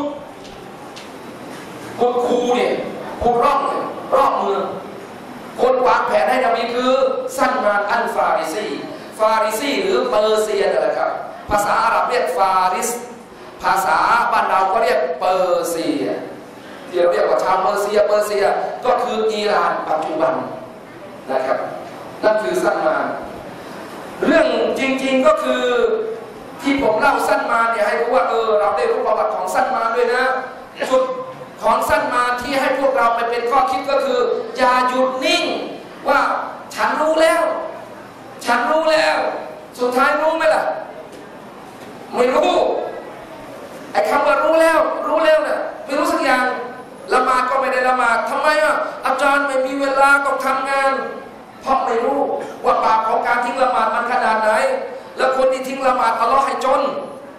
ขุดคูเนี่ยขุดร่องเนี่ยรอบเมืองคนวางแผนให้นบีคือซัลมานอัลฟาริซีฟาริซีหรือเปอร์เซียนั่นแหละครับภาษาอาหรับเรียกฟาริสภาษาบ้านเราก็เรียกเปอร์เซียที่เราเรียกว่าชาวเปอร์เซียเปอร์เซียก็คืออิหร่านปัจจุบันนะครับนั่นคือซัลมานเรื่องจริงๆก็คือที่ผมเล่าซัลมานเนี่ยให้รู้ว่าเออเราได้รู้ประวัติของซัลมานด้วยนะจุดของซัลมานที่ให้พวกเราไปเป็นข้อคิดก็คืออย่าหยุดนิ่งว่าฉันรู้แล้วฉันรู้แล้วสุดท้ายรู้ไหมล่ะไม่รู้ไอ้คำว่ารู้แล้วรู้แล้วเนี่ยไม่รู้สักอย่างละหมาดก็ไม่ได้ละหมาดทำไมอ่ะอาจารย์ไม่มีเวลาต้องทำงานเพราะไม่รู้ว่าบาปของการทิ้งละหมาดมันขนาดไหนแล้วคนที่ทิ้งละหมาดอัลลอฮ์ให้จน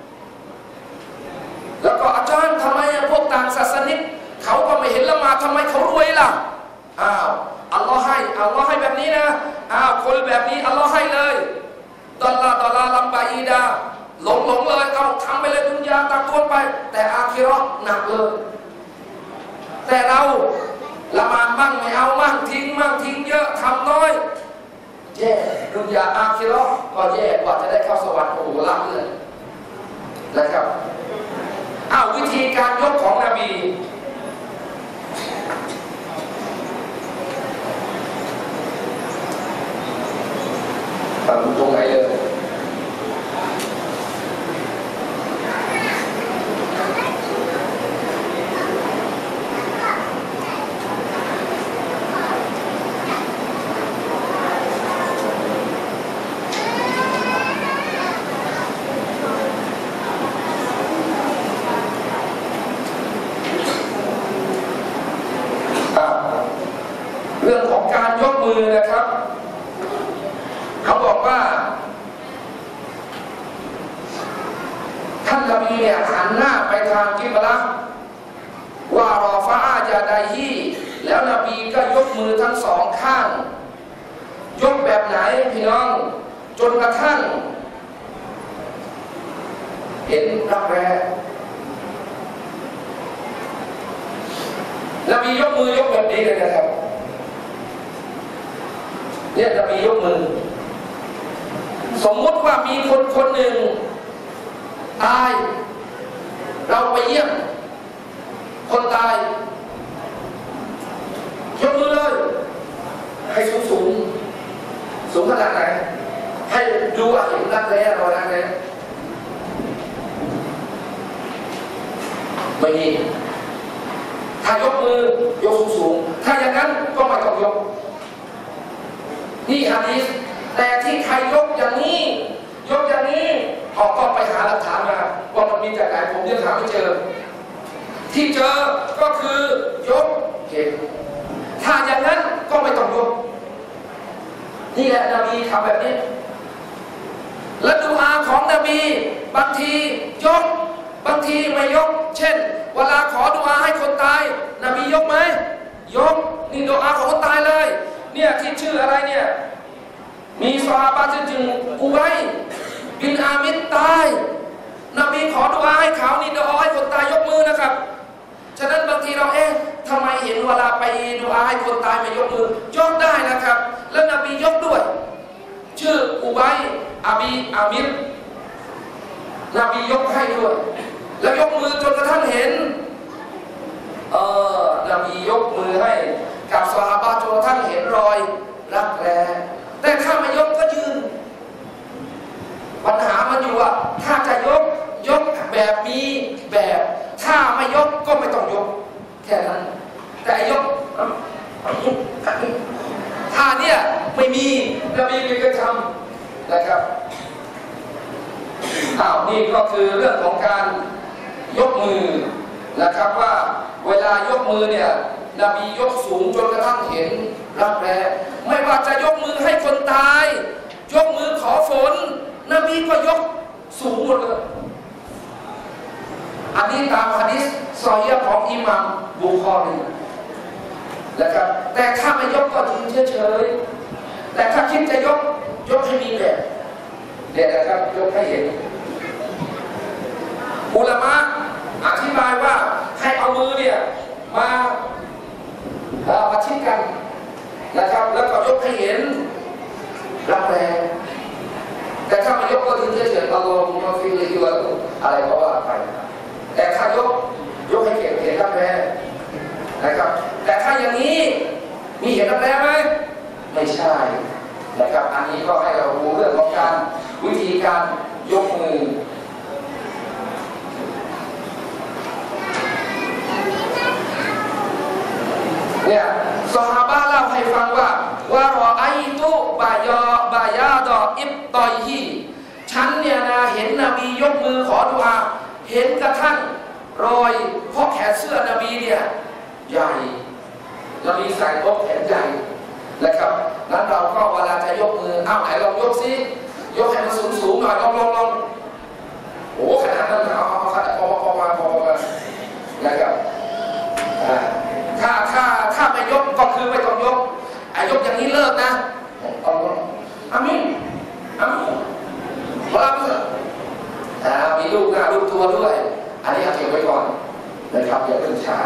แล้วก็อาจารย์ทำไมพวกต่างศาสนิกเขาก็ไม่เห็นละหมาดทำไมเขารวยล่ะอ้าวอัลลอฮ์ให้อัลลอฮ์ให้แบบนี้นะอ้าวคนแบบนี้อัลลอฮ์ให้เลยดอลลาร์ดอลลาร์ลัมบาอีดาหลงหลงเลยเอาทำไปเลยดุนยาตะโกนไปแต่อาคิเราะห์หนักเลยแต่เราละหมาดมั่งไม่เอามั่งทิ้งมั่งทิ้งเยอะทำน้อยแย่ดุนยาอาคิเราะห์ก็แย่กว่าจะได้เข้าสวรรค์โอ้โหล้ำเลยนะครับอ้าววิธีการยกของนบีตัดตรงไหนเลยเรื่องของการยกมือนะครับเขาบอกว่าท่านนบีเนี่ยหันหน้าไปทางกิบละว่ารอฟาอาจาไดฮีแล้วนบีก็ยกมือทั้งสองข้างยกแบบไหนพี่น้องจนกระทั่งเห็นรักแร้นบียกมือยกแบบนี้เลยนะครับเนี่ยนบียกมือสมมติว่ามีคนคนหนึ่งตายเราไปเยี่ยมคนตายยกมือเลยให้สูงสูงสูงขนาดไหนให้ดูว่าเห็นรักแร้รอยรักแร้ไม่มีถ้ายกมือยกสูงสูงถ้าอย่างนั้นก็ไม่ต้องยกนี่ฮะดีษแต่ที่ใครยกอย่างนี้ยกอย่างนี้ออกก็ไปหาหลักฐานมาว่ามันมีจากไหนผมยังหาไม่เจอที่เจอก็คือยกเห็นถ้าอย่างนั้นก็ไม่ต้องยกนี่แหละนบีทำแบบนี้และดุอาของนบีบางทียกบางทีไม่ยกเช่นเวลาขอดุอาให้คนตายนบียกไหมยกนี่ดุอาของคนตายเลยเนี่ยที่ชื่ออะไรเนี่ยมีซอฮาบะห์ชื่อจึงอุบัยบินอามิรตายนบีขอดุอาให้เขานี่ดุอาให้คนตายยกมือนะครับฉะนั้นบางทีเราเอ๊ะทำไมเห็นเวลาไปดุอาให้คนตายไม่ยกมือยกได้นะครับแล้วนบียกด้วยชื่ออุบัยอาบีอามิรนบียกให้ด้วยแล้วยกมือจนกระทั่งเห็นเออนบียกมือให้กับซอฮาบะห์จนกระทั่งเห็นรอยรักแร้แต่ถ้าไม่ยกก็ยืนปัญหามันอยู่ว่าถ้าจะยกยกแบบมีแบบถ้าไม่ยกก็ไม่ต้องยกแค่นั้นแต่ยกถ้าเนี่ยไม่มีนบีไม่เคยทำนะครับอ้าวนี่ก็คือเรื่องของการยกมือนะครับว่าเวลายกมือเนี่ยนบียกสูงจนกระทั่งเห็นรักแร้ไม่ว่าจะยกมือให้คนตายยกมือขอฝนนบีก็ยกสูงหมดเลยอันนี้ตามหะดีษซอฮีฮ์ของอิหม่ามบุคอรีนะครับแต่ถ้าไม่ยกก็ยืนเฉยๆแต่ถ้าคิดจะยกยกให้มีแบบเดี๋ยวนะครับยกให้เห็นอุลามะอธิบายว่าให้เอามือเนี่ยมามาชิดกันนะครับแล้วก็ยกให้เห็นรักแร้แต่ถ้าไม่ยกก็ยืนเฉยๆเราลงมาฟิลิวอะไรก็ว่าไปแต่ถ้ายกยกให้เห็นเห็นรักแร้นะครับแต่ถ้าอย่างนี้มีเห็นรักแร้ไหมไม่ใช่นะครับอันนี้ก็ให้เรารู้เรื่องของการวิธีการยกมือเนี่ยซอฮาบะห์เล่าให้ฟังว่าวารอไอตุบายอบายาดออิบตอยฮีฉันเนี่ยนะเห็นนบียกมือขอดุอาเห็นกระทั่งรอยเพราะแขนเสื้อนบีเนี่ยใหญ่นบีใส่พกแขนใหญ่นะครับนั้นเราก็เวลาจะยกมือเอาไหนลองยกซิยกให้มันสูงสูงหน่อยลองลองลองโอ้ขนาดนั้นเอาเอาขนาดพอพอมาพอมานะครับถ้าถ้าถ้าไม่ยกก็คือไม่ต้องยกไอ้ยกอย่างนี้เลิกนะเอาอามินอามินพระเจ้ามีลูกหน้าลูกตัวด้วยอันนี้เอาเก็บไว้ก่อนนะครับอย่าเพิ่งใช้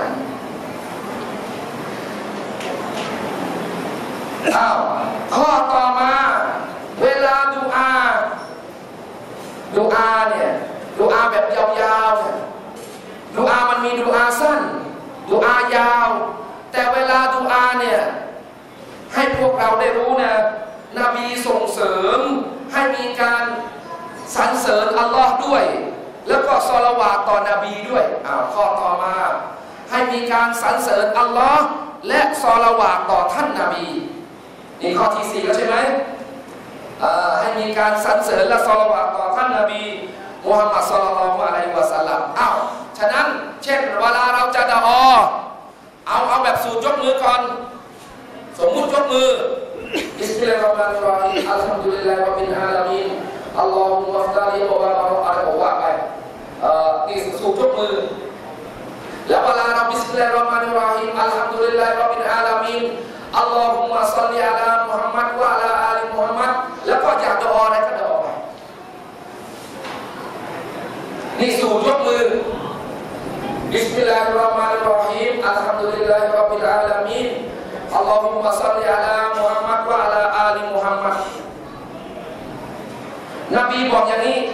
อ้าวข้อต่อมาเวลาดุอาดุอาเนี่ยดุอาแบบยาวๆเนี่ยดุอามันมีดุอาสั้นดุอายาวแต่เวลาดุอาเนี่ยให้พวกเราได้รู้นะนบีส่งเสริมให้มีการสรรเสริญอัลลอฮ์ด้วยแล้วก็ศอลาวาตต่อนบีด้วยอ้าวข้อต่อมาให้มีการสรรเสริญอัลลอฮ์และศอลาวาตต่อท่านนบีนี่ข้อที่สี่แล้วใช่ไหมให้มีการสรรเสริญและศอลาวาตต่อท่านนบีมุฮัมมัดศ็อลลัลลอฮุอะลัยฮิวะซัลลัมอ้าวฉะนั้นเช่นเวลาเราจะดะออเอาเอาแบบสูตรยกมือก่อนสมมุติยกมือบิสมิลลาฮิรเราะห์มานิรเราะฮีมอัลฮัมดุลิลลาฮิร็อบบิลอาลามีนอัลลอฮุมะศ็อลลิวะบาริกอะไรบอกว่าไปเอ่อนี่สูตรยกมือแล้วเวลาเราบิสมิลลาฮิรเราะห์มานิรเราะฮีมอัลฮัมดุลิลลาฮิร็อบบิลอาลามีนอัลลอฮุมะศ็อลลิอะลามุฮัมมัดวะอะลาอาลีมุฮัมมัดแล้วก็อยากดุอาอะไรก็ดุอาไปนี่สูตรยกมือบิสมิลลาฮิรเราะห์มานิรเราะฮีมอัลฮัมดุลิลลาฮิร็อบบิลอาลามีนอัลลอฮุมะศ็อลลิอะลามุฮัมมัดวะอะลาอาลีมุฮัมมัดนบีบอกอย่างนี้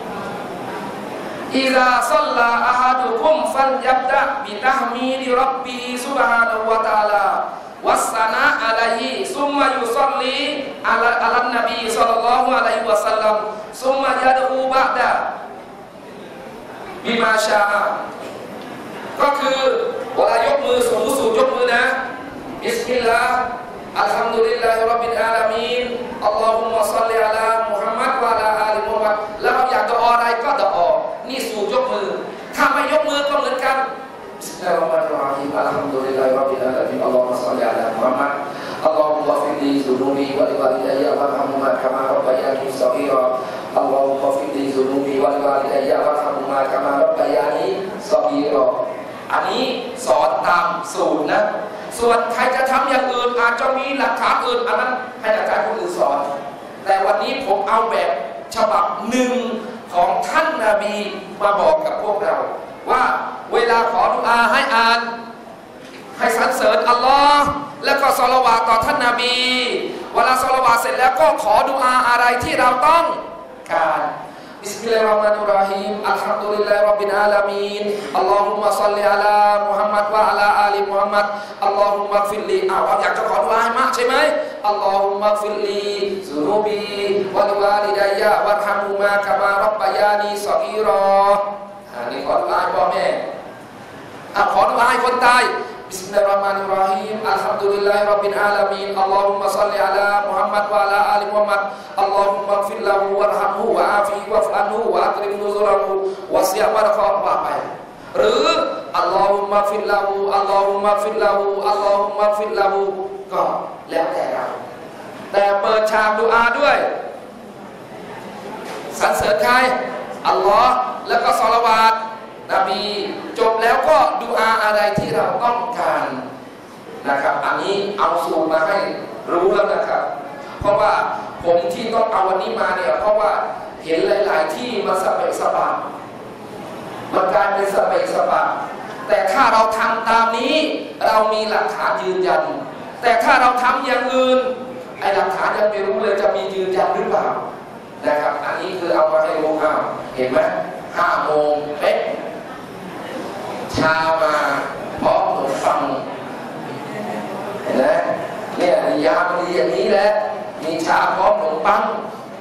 อิซาซัลลาอะฮัดุคุมฟัลยับดะบิตัฮมีดิร็อบบิซุบฮานะฮูวะตะอาลาวัสสนะอะลัยฮิซุมมายุศ็อลลีอะลาอะลันนบีศ็อลลัลลอฮุอะลัยฮิวะซัลลัมซุมมายะดูบะดะบิมาชาอะก็คือเวลายกมือสมมุติสูตรยกมือนะบิสมิลลาห์อัลฮัมดุลิลลาฮิร็อบบิลอาลามีนอัลลอฮุมะศ็อลลิอะลามุฮัมมัดวะอะลาอาลีมุฮัมมัดแล้วเราอยากจะอออะไรก็จะออนี่สูตรยกมือถ้าไม่ยกมือก็เหมือนกันบิสมิลลาฮิรเราะห์มานิรเราะฮีมอัลฮัมดุลิลลาฮิร็อบบิลอาลามีนอัลลอฮุมะศ็อลลิอะลามุฮัมมัดอัลลอฮุมะฟิรลีซุนูบีวะลิวาลิดัยยะวัรฮัมฮุมาคามาร็อบบะยานีศอกีรออัลลอฮุมะฟิรลีซุนูบีวะลิวาลิดัยยะวัรฮัมฮุมาคามาร็อบบะยานีศอกีรออันนี้สอนตามสูตรนะส่วนใครจะทำอย่างอื่นอาจจะมีหลักฐานอื่นอันนั้นให้อาจารย์คนอื่นสอนแต่วันนี้ผมเอาแบบฉบับหนึ่งของท่านนบีมาบอกกับพวกเราว่าเวลาขอดุอาให้อ่านให้สรรเสริญอัลลอฮ์แล้วก็ศอลาวาตต่อท่านนบีเวลาศอลาวาตเสร็จแล้วก็ขอดุอาอะไรที่เราต้องการบิสมิลลาฮิรเราะห์มานิรเราะฮีมอัลฮัมดุลิลลาฮิร็อบบิลอาลามีนอัลลอฮุมะศ็อลลิอะลามุฮัมมัดวะอะลาอาลีมุฮัมมัดอัลลอฮุมะฟิรลีเอาอยากจะขอดุอาให้มากใช่ไหมอัลลอฮุมะฟิรลีซุนูบีวะลิวาลิดัยยะวัรฮัมฮุมาคามาร็อบบะยานีศอกีรออันนี้ขอดุอาให้พ่อแม่อ่ะขอดุอาให้คนตายบิสมิลลาฮิรเราะห์มานิรเราะฮีมอัลฮัมดุลิลลาฮิร็อบบิลอาลามีนอัลลอฮุมะศ็อลลิอะลามุฮัมมัดวะอะลาอาลีมุฮัมมัดอัลลอฮุมะฟิรละฮูวัรฮัมฮูวะอาฟีวะฟอันฮูวะอักริมนุซุละฮูวะซิยะบะเราะกาะว่าไปหรืออัลลอฮุมะฟิรละฮูอัลลอฮุมะฟิรละฮูอัลลอฮุมะฟิรละฮูก็แล้วแต่เราแต่เปิดฉากดุอาด้วยสรรเสริญใครอัลลอฮ์แล้วก็ศอลาวาตนบีจบแล้วก็ดุอาอะไรที่เราต้องการนะครับอันนี้เอาสูตรมาให้รู้แล้วนะครับเพราะว่าผมที่ต้องเอาวันนี้มาเนี่ยเพราะว่าเห็นหลายๆที่มันสเปกสปะมันกลายเป็นสเปกสปะแต่ถ้าเราทำตามนี้เรามีหลักฐานยืนยันแต่ถ้าเราทำอย่างอื่นไอ้หลักฐานยังไม่รู้เลยจะมียืนยันหรือเปล่านะครับอันนี้คือเอามาให้รู้อ้าวเห็นไหมห้าโมงเป๊ะชามาพร้อมขนมปังเห็นไหมเนี่ยยามันดีอย่างนี้แหละมีชาพร้อมขนมปัง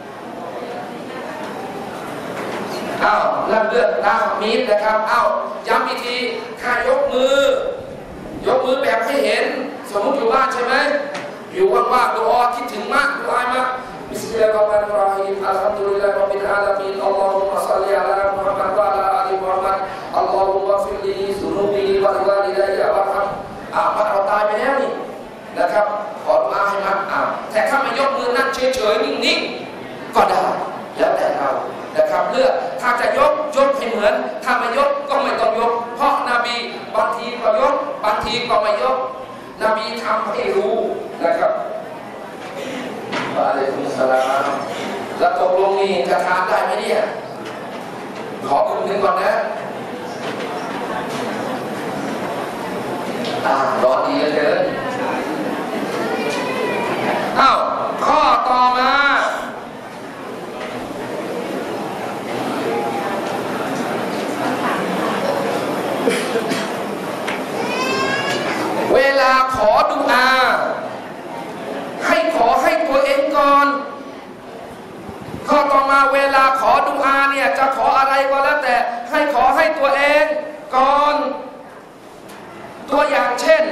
อ้าวเริ่มเลือดตามีดนะครับอ้าวย้ำอีกทีข้ายกมือยกมือแบบให้เห็นสมมติอยู่บ้านใช่ไหมอยู่ว่างๆดูออคิดถึงมากดูอะไรมากบิสมิลลาฮิรเราะห์มานิรเราะฮีมอัลฮัมดุลิลลาฮิร็อบบิลอาลามีนอัลลอฮุมะศ็อลลิอะลามุฮัมมัดวะอะลาอาลีมุฮัมมัดอัลลอฮุมะฟิรลีซุนูบีวะลิวาลิดัยยะวัรฮัมอ่าพอเราตายไปแล้วนี่นะครับขอดุอาให้มันอ่าแต่ถ้าไม่ยกมือนั่งเฉยๆนิ่งๆก็ได้แล้วแต่เรานะครับเลือกถ้าจะยกยกให้เหมือนถ้าไม่ยกก็ไม่ต้องยกเพราะนบีบางทีก็ยกบางทีก็ไม่ยกนบีทำให้รู้นะครับวะอะลัยกุมุสสลามแล้วตกลงนี่จะทานได้ไหมเนี่ยขอคุณหนึ่งก่อนนะอ่ารอดีเหลือเกินอ้าวข้อต่อมาเวลาขอดุอาให้ขอให้ตัวเองก่อนข้อต่อมาเวลาขอดุอาเนี่ยจะขออะไรก็แล้วแต่ให้ขอให้ตัวเองก่อนตัวอย่างเช่น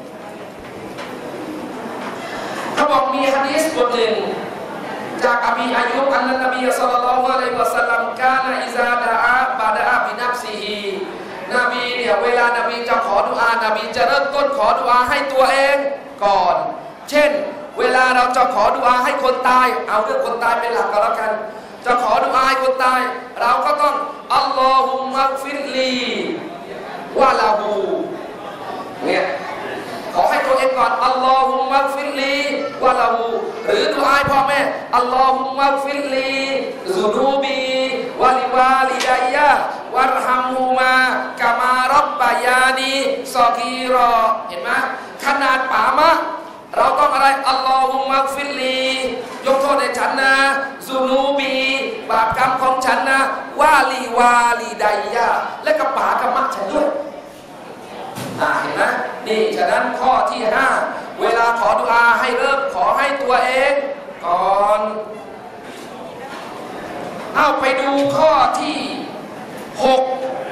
เขาบอกมีหะดีษบทหนึ่งจากอบีอายุบอันนบีศ็อลลัลลอฮุอะลัยฮิวะซัลลัมกานะอิซาดะอาบะดะอาบินัฟซิฮินบีเนี่ยเวลานบีจะขอดุอาห์นบีจะเริ่มต้นขอดุอาห์ให้ตัวเองก่อนเช่นเวลาเราจะขอดุอาห์ให้คนตายเอาเรื่องคนตายเป็นหลักก็แล้วกันจะขอดุอาห์ให้คนตายเราก็ต้องอัลลอฮุมะฟิรลีวะลาหูเนี่ยขอให้ตัวเองก่อนอัลลอฮุมะฟิรลีวะลาหูหรือดุอาห์พ่อแม่อัลลอฮุมะฟิรลีซุนูบีวะลิวาลิดัยยะวัรฮัมฮูมากะมารับบายานีซอกีรอเห็นไหมขนาดป่ามะเราต้องอะไรอัลลอฮุมะฟิรลียกโทษให้ฉันนะซุนูบีบาปกรรมของฉันนะวาลีวาลีไดยะและกับป่ากับมะฉันด้วยอ่าเห็นไหมนี่ฉะนั้นข้อที่ห้าเวลาขอดุอาให้เริ่มขอให้ตัวเองก่อนเอาไปดูข้อที่หก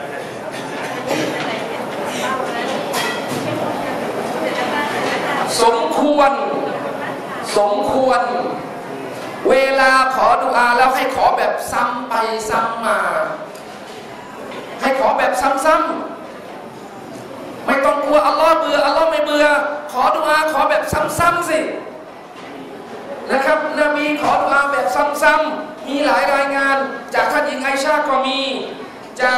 สมควรสมควรเวลาขอดุอาแล้วให้ขอแบบซ้ำไปซ้ำมาให้ขอแบบซ้ำๆไม่ต้องกลัวอัลลอฮ์เบื่ออัลลอฮ์ไม่เบื่อขอดุอาขอแบบซ้ำๆสินะครับนบีขอดุอาแบบซ้ำๆมีหลายรายงานจากท่านหญิงไอชาก็มีจาก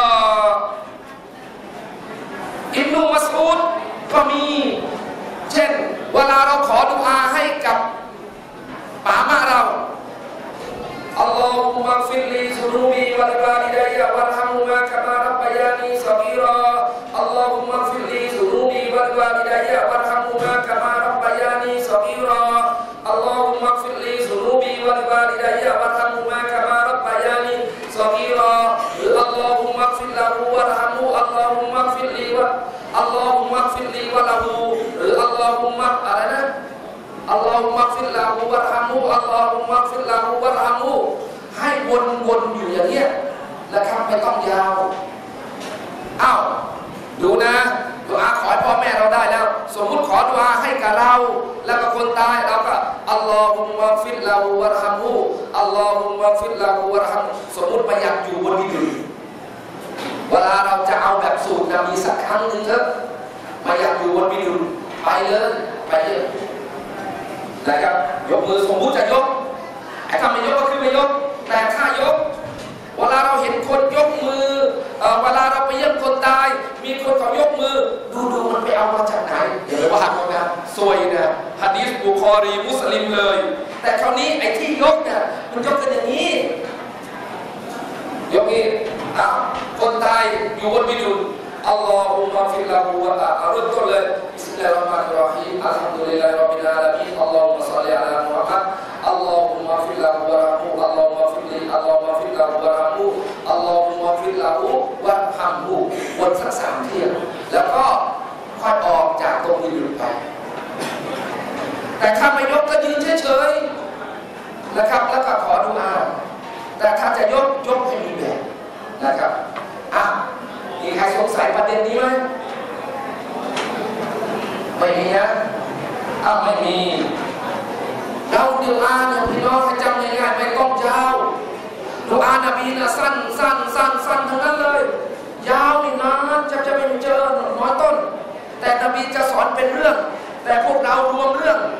อิบนุมัสอูดก็มีเช่นเวลาเราขอดุอาให้กับป่ามะเราอัลลอฮุมะฟิรลีซุนูบีวะลิวาลิดัยยะวัรฮัมฮูมากะมารับบายานีซอกีรออัลลอฮุมะฟิรลีซุนูบีวะลิวาลิดัยยะวัรฮัมฮูมากะมารับบายานีซอกีรออัลลอฮุมะฟิรลีซุนูบีวะลิวาลิดัยยะวัรฮัมฮูมากะมารับบายานีซอกีรอหรืออัลลอฮุมะฟิรละฮูวัรฮัมฮูอัลลอฮุมะฟิรลีวะอัลลอฮุมะฟิรลีวะละฮูหรืออัลลอฮุมะอะไรนะอัลลอฮุมะฟิรละฮูวัรฮัมฮูอัลลอฮุมะฟิรละฮูวัรฮัมฮูให้วนๆอยู่อย่างนี้นะครับไม่ต้องยาวอ้าวดูนะดุอาขอให้พ่อแม่เราได้แล้วสมมุติขอดุอาให้กับเราแล้วก็คนตายเราก็อัลลอฮุมะฟิรละฮูวัรฮัมฮูอัลลอฮุมะฟิรละฮูวัรฮัมฮูสมมุติมาอยากอยู่บนดินเวลาเราจะเอาแบบสูตรนบีสักครั้งหนึ่งเถอะมาอยากอยู่บนดินไปเลยไปเลยนะครับยกมือสมมุติจะยกไอ้ถ้าไม่ยกก็คือไม่ยกแต่ถ้ายกเวลาเราเห็นคนยกมือเอ่อเวลาเราไปเยี่ยมคนตายมีคนเขายกมือดูดูมันไปเอามาจากไหนอย่าไปว่าเขานะซวยนะหะดีษบุคอรีมุสลิมเลยแต่คราวนี้ไอ้ที่ยกเนี่ยมันยกกันอย่างนี้ยกนี้อ่ะคนตายอยู่บนบิดุลอัลลอฮุมะฟิรละฮูวะตะอารุต้นเลยบิสมิลลาฮิรเราะห์มานิรเราะฮีมอัลฮัมดุลิลลาฮิร็อบบิลอาลามีนอัลลอฮุมะศ็อลลิอะลามุฮัมมัดอัลลอฮุมะฟิรละฮูวะรฮัมฮูอัลลอฮุมะฟิรลีอัลลอฮุมะฟิรละฮูวะรฮัมฮูอัลลอฮุมะฟิรละฮูวะรฮัมฮูวนสักสามเที่ยวแล้วก็ค่อยออกจากตรงบิดุลไปแต่ถ้าไม่ยกก็ยืนเฉยๆนะครับแล้วก็ขอดุอาแต่ถ้าจะยกยกให้มีแบบนะครับอ่ะมีใครสงสัยประเด็นนี้ไหมไม่มีนะอ้าวไม่มีเราดุอาเนี่ยพี่น้องให้จำง่ายๆไม่ต้องยาวดุอานบีนะสั้นสั้นสั้นสั้นทั้งนั้นเลยยาวนี่นานจะจะไม่เจอน้อยต้นแต่นบีจะสอนเป็นเรื่องแต่พวกเรารวมเรื่อง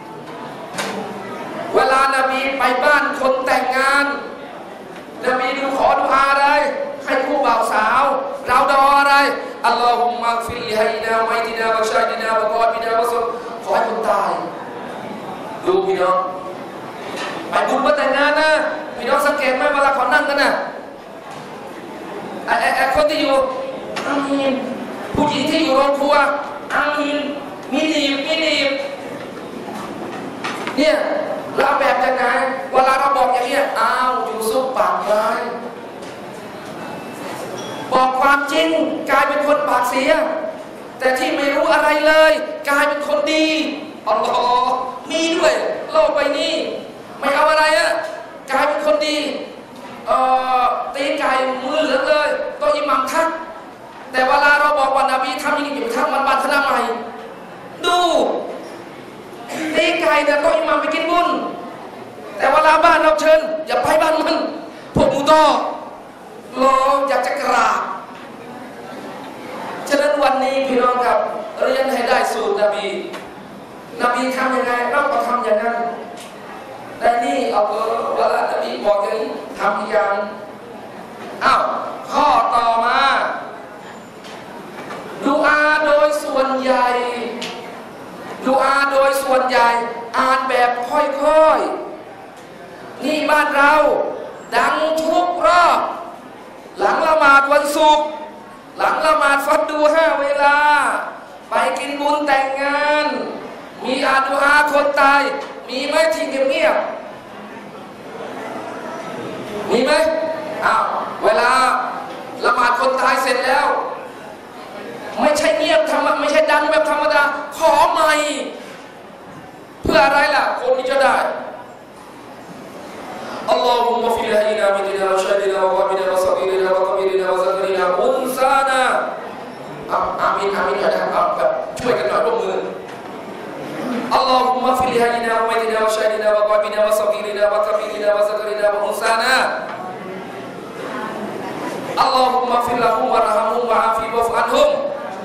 เวลานบีไปบ้านคนแต่งงานนบีดูขอดุอาอะไรให้คู่บ่าวสาวเราดออะไรอัลลอฮุมะฟิรให้นาไมตินาวะชาดินาวะกอบินาวะซุขอให้คนตายดูพี่น้องไปบุญมาแต่งงานนะพี่น้องสังเกตไหมเวลาเขานั่งกันนะไอ้ไอ้คนที่อยู่อามีนผู้หญิงที่อยู่โรงครัวอามีนมีหนีบมีหนีบเนี่ยเราแบบยังไงเวลาเราบอกอย่างนี้อ้าวยูซุปปากร้ายบอกความจริงกลายเป็นคนปากเสียแต่ที่ไม่รู้อะไรเลยกลายเป็นคนดีอัลลอฮ์มีด้วยโลกใบนี้ไม่เอาอะไรอะกลายเป็นคนดีเอ่อตีไก่มือเหลืองเลยตัวอิหมัมทักแต่เวลาเราบอกว่านบีทำอย่างนี้อยู่ทักมันบันทนาใหม่ดูตีไก่เนี่ยตัวอิหมัมไปกินบุญแต่เวลาบ้านเราเชิญอย่าไปบ้านมันพวกมูตอรออยากจะกราบวันนี้พี่น้องครับเรียนให้ได้สูตรนบีนบีทำยังไงเราก็ทำอย่างนั้นแต่นี่เอาเออเวลานบีบอกอย่างนี้ทำอย่างอ้าวข้อต่อมาดุอาโดยส่วนใหญ่ดุอาโดยส่วนใหญ่อ่านแบบค่อยๆนี่บ้านเราดังทุกรอบหลังละหมาดวันศุกร์หลังละหมาดฟัดดูห้าเวลาไปกินบุญแต่งงานมีอาดุอาคนตายมีไหมที่เงียบๆมีไหมอ้าวเวลาละหมาดคนตายเสร็จแล้วไม่ใช่เงียบธรรมะไม่ใช่ดังแบบธรรมดาขอใหม่เพื่ออะไรล่ะคนนี้จะได้อัลลอฮุมะฟิลฮินามิดินาชัยดินาวะมินาวะซะกีรินาวะกะบีรินาวะซักรินาอุนซานาอามีนอามีนนะครับแบบช่วยกันหน่อยร่วมมืออัลลอฮุมะฟิลฮินามิดินาชัยดินาวะกะบีรินาวะซะกีรินาวะกะบีรินาวะซักรินาอุนซานาอัลลอฮุมะฟิลละฮุมวะรหะมุมวะอาฟีวะฟอันฮุม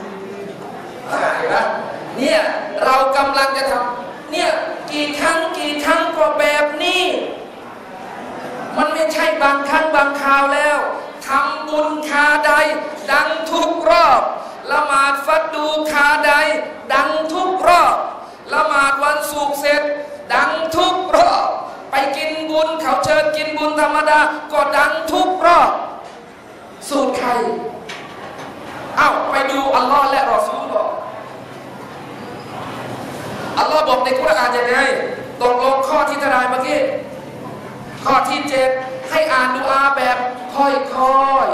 เนี่ยเรากำลังจะทำเนี่ยกี่ครั้งกี่ครั้งก็แบบนี้มันไม่ใช่บางครั้งบางคราวแล้วทำบุญคาใดดังทุกรอบละหมาดฟัดดูคาใดดังทุกรอบละหมาดวันศุกร์เสร็จดังทุกรอบไปกินบุญเขาเชิญกินบุญธรรมดาก็ดังทุกรอบสูตรใครเอ้าไปดูอัลลอฮ์และรอซูลบอกอัลลอฮ์บอกในกุรอานยังไงตกลงข้อที่เท่าไหร่เมื่อกี้ข้อที่เจ็ดให้อ่านดุอาแบบค่อย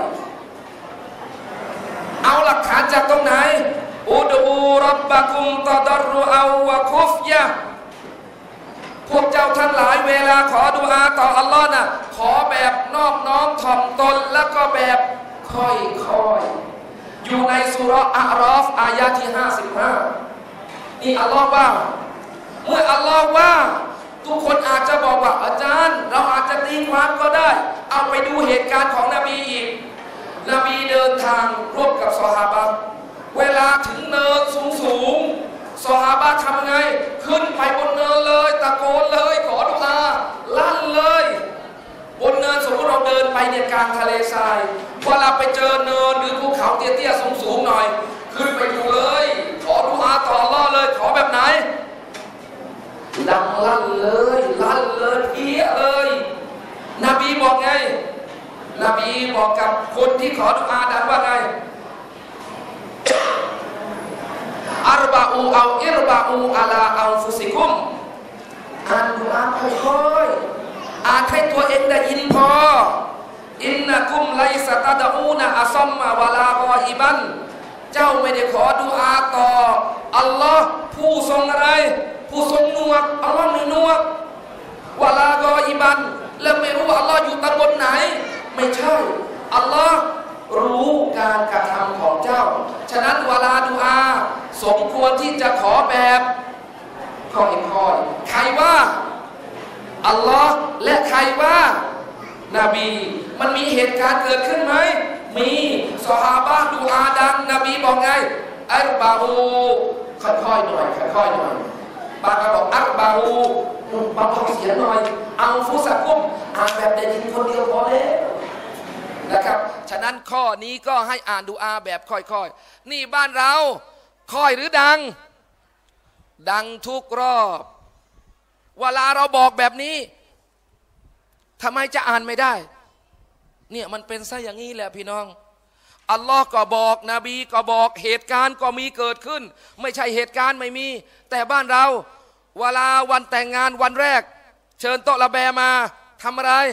ๆเอาหลักฐานจากตรงไหนอุดูรับบะกุมตะดรรุเอาวะคุฟยะพวกเจ้าทั้งหลายเวลาขอดุอาต่ออัลลอฮ์น่ะขอแบบนอบน้อมถ่อมตนแล้วก็แบบค่อยๆอยู่ในสุเราะห์อะรอฟอายะที่ห้าสิบห้านี่อัลลอฮ์ว่าเมื่ออัลลอฮ์ว่าทุกคนอาจจะบอกว่าอาจารย์เราอาจจะตีความก็ได้เอาไปดูเหตุการณ์ของนบีอีกนบีเดินทางร่วมกับซอฮาบะห์เวลาถึงเนินสูงๆซอฮาบะห์ทำไงขึ้นไปบนเนินเลยตะโกนเลยขอดุอาลั่นเลยบนเนินสมมติเราเดินไปในกลางทะเลทรายเวลาไปเจอเนินหรือภูเขาเตี้ยๆสูงๆหน่อยขึ้นไปดูเลยขอดุอาต่ออัลเลาะห์เลยขอแบบไหนดังลั่นเลยลั่นเลยเพี้ยเลยนบีบอกไงนบีบอกกับคนที่ขอดุอาดังว่าไงอัรบะอูเอาอิรบะอูอะลาอัลฟุซิกุมอ่านดุอาค่อยๆอ่านให้ตัวเองได้ยินพออินนะกุมไลซะตะดะอูนะอะซัมมะวะลากออิบันเจ้าไม่ได้ขอดุอาต่ออัลลอฮ์ผู้ทรงอะไรผู้ทรงนวกอัลลอฮ์มีนวกวะลากออิบันแล้วไม่รู้ว่าอัลลอฮ์อยู่ตำบลไหนไม่ใช่อัลลอฮ์รู้การกระทำของเจ้าฉะนั้นเวลาดุอาสมควรที่จะขอแบบค่อยๆใครว่าอัลลอฮ์และใครว่านบีมันมีเหตุการณ์เกิดขึ้นไหมมีซอฮาบะห์ดุอาดังนบีบอกไงอัรบะฮูค่อยๆหน่อยค่อยๆหน่อยบางคนบอกอัรบะฮูบางคนเสียหน่อยเอาฟุสะกุมอ่านแบบได้ยินคนเดียวพอแล้วนะครับฉะนั้นข้อนี้ก็ให้อ่านดุอาแบบค่อยๆนี่บ้านเราค่อยหรือดังดังทุกรอบเวลาเราบอกแบบนี้ทำไมจะอ่านไม่ได้เนี่ยมันเป็นซะอย่างนี้แหละพี่น้องอัลลอฮ์ก็บอกนบีก็บอกเหตุการณ์ก็มีเกิดขึ้นไม่ใช่เหตุการณ์ไม่มีแต่บ้านเราเวลาวันแต่งงานวันแรกเชิญโต๊ะละแบมาทำอะไร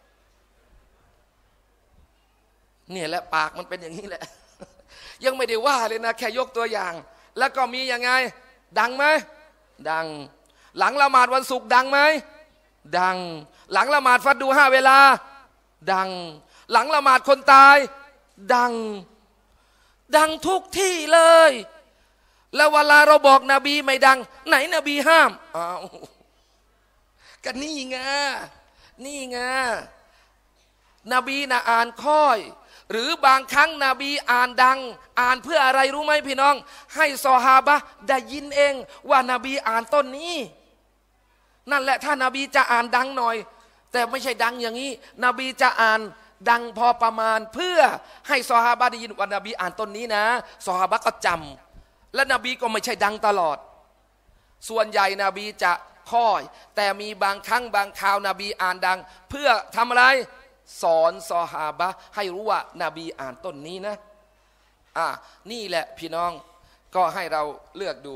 เนี่ยแหละปากมันเป็นอย่างนี้แหละยังไม่ได้ว่าเลยนะแค่ยกตัวอย่างแล้วก็มียังไงดังไหมดังหลังละหมาดวันศุกร์ดังไหมดังหลังละหมาดฟัดดูห้าเวลาดังหลังละหมาดคนตายดังดังทุกที่เลยแล้วเวลาเราบอกนบีไม่ดังไหนนบีห้ามอ้าวกันนี่ไงนี่ไงนบีนะอ่านค่อยหรือบางครั้งนบีอ่านดังอ่านเพื่ออะไรรู้ไหมพี่น้องให้ซอฮาบะห์ได้ยินเองว่านบีอ่านต้นนี้นั่นแหละถ้านบีจะอ่านดังหน่อยแต่ไม่ใช่ดังอย่างนี้นบีจะอ่านดังพอประมาณเพื่อให้ซอฮาบะห์ได้ยินว่านบีอ่านต้นนี้นะซอฮาบะห์ก็จำและนบีก็ไม่ใช่ดังตลอดส่วนใหญ่นบีจะค่อยแต่มีบางครั้งบางคราวนบีอ่านดังเพื่อทำอะไรสอนซอฮาบะห์ให้รู้ว่านบีอ่านต้นนี้นะอ่านี่แหละพี่น้องก็ให้เราเลือกดู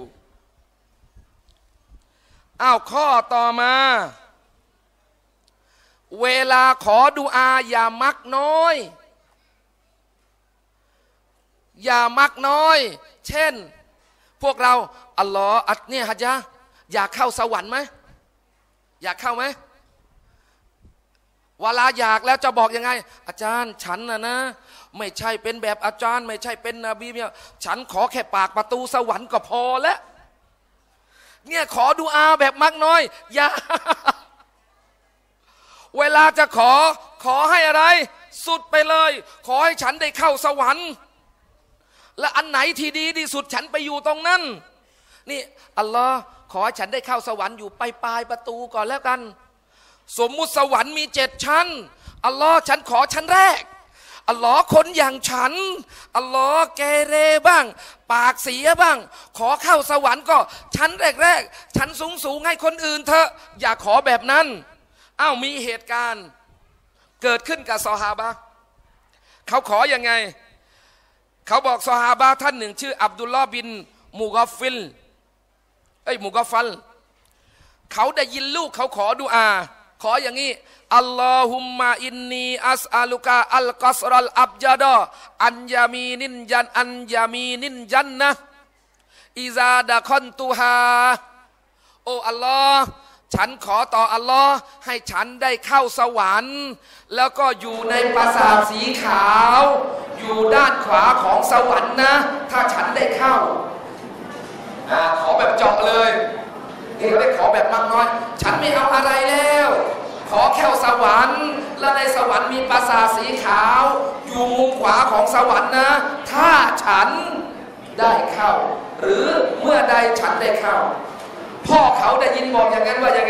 อ้าวข้อต่อมาเวลาขอดุอาอย่ามักน้อยอย่ามักน้อยเช่นพวกเราอัลลอฮ์อัดเนี่ยฮะจ๊ะอยากเข้าสวรรค์ไหมอยากเข้าไหมเวลาอยากแล้วจะบอกยังไงอาจารย์ฉันนะนะไม่ใช่เป็นแบบอาจารย์ไม่ใช่เป็นนบีเนี่ยฉันขอแค่ปากประตูสวรรค์ก็พอแล้วเนี่ยขอดุอาแบบมักน้อยอย่า เวลาจะขอขอให้อะไรสุดไปเลยขอให้ฉันได้เข้าสวรรค์และอันไหนที่ดีที่สุดฉันไปอยู่ตรงนั้นนี่อัลลอฮ์ขอให้ฉันได้เข้าสวรรค์อยู่ปลายปลายประตูก่อนแล้วกันสมมุติสวรรค์มีเจ็ดชั้นอัลลอฮ์ฉันขอชั้นแรกอัลลอฮ์คนอย่างฉันอัลลอฮ์เกเรบ้างปากเสียบ้างขอเข้าสวรรค์ก็ชั้นแรกๆชั้นสูงสูงให้คนอื่นเถอะอย่าขอแบบนั้นอ้าวมีเหตุการณ์เกิดขึ้นกับซอฮาบะห์เขาขอยังไงเขาบอกซอฮาบะห์ท่านหนึ่งชื่ออับดุลลอฮ์บินมูกอฟฟิลเอ้ยมูกอฟัลเขาได้ยินลูกเขาขอดุอาขออย่างนี้อัลลอฮุมมาอินนีอัสอาลุกะอัลกัสรัลอับญาดะอันยามีนินยันอันยามีนินจันนะอิซาดะคอนตุฮาโอ้อัลลอฮ์ฉันขอต่ออัลลอฮ์ให้ฉันได้เข้าสวรรค์แล้วก็อยู่ในปราสาทสีขาวอยู่ด้านขวาของสวรรค์นะถ้าฉันได้เข้าอ่าขอแบบเจาะเลยนี่เขาได้ขอแบบมากน้อยฉันไม่เอาอะไรแล้วขอแค่สวรรค์และในสวรรค์มีปราสาทสีขาวอยู่มุมขวาของสวรรค์นะถ้าฉันได้เข้าหรือเมื่อใดฉันได้เข้าพ่อเขาได้ยินบอกอย่างนั้นว่ายังไง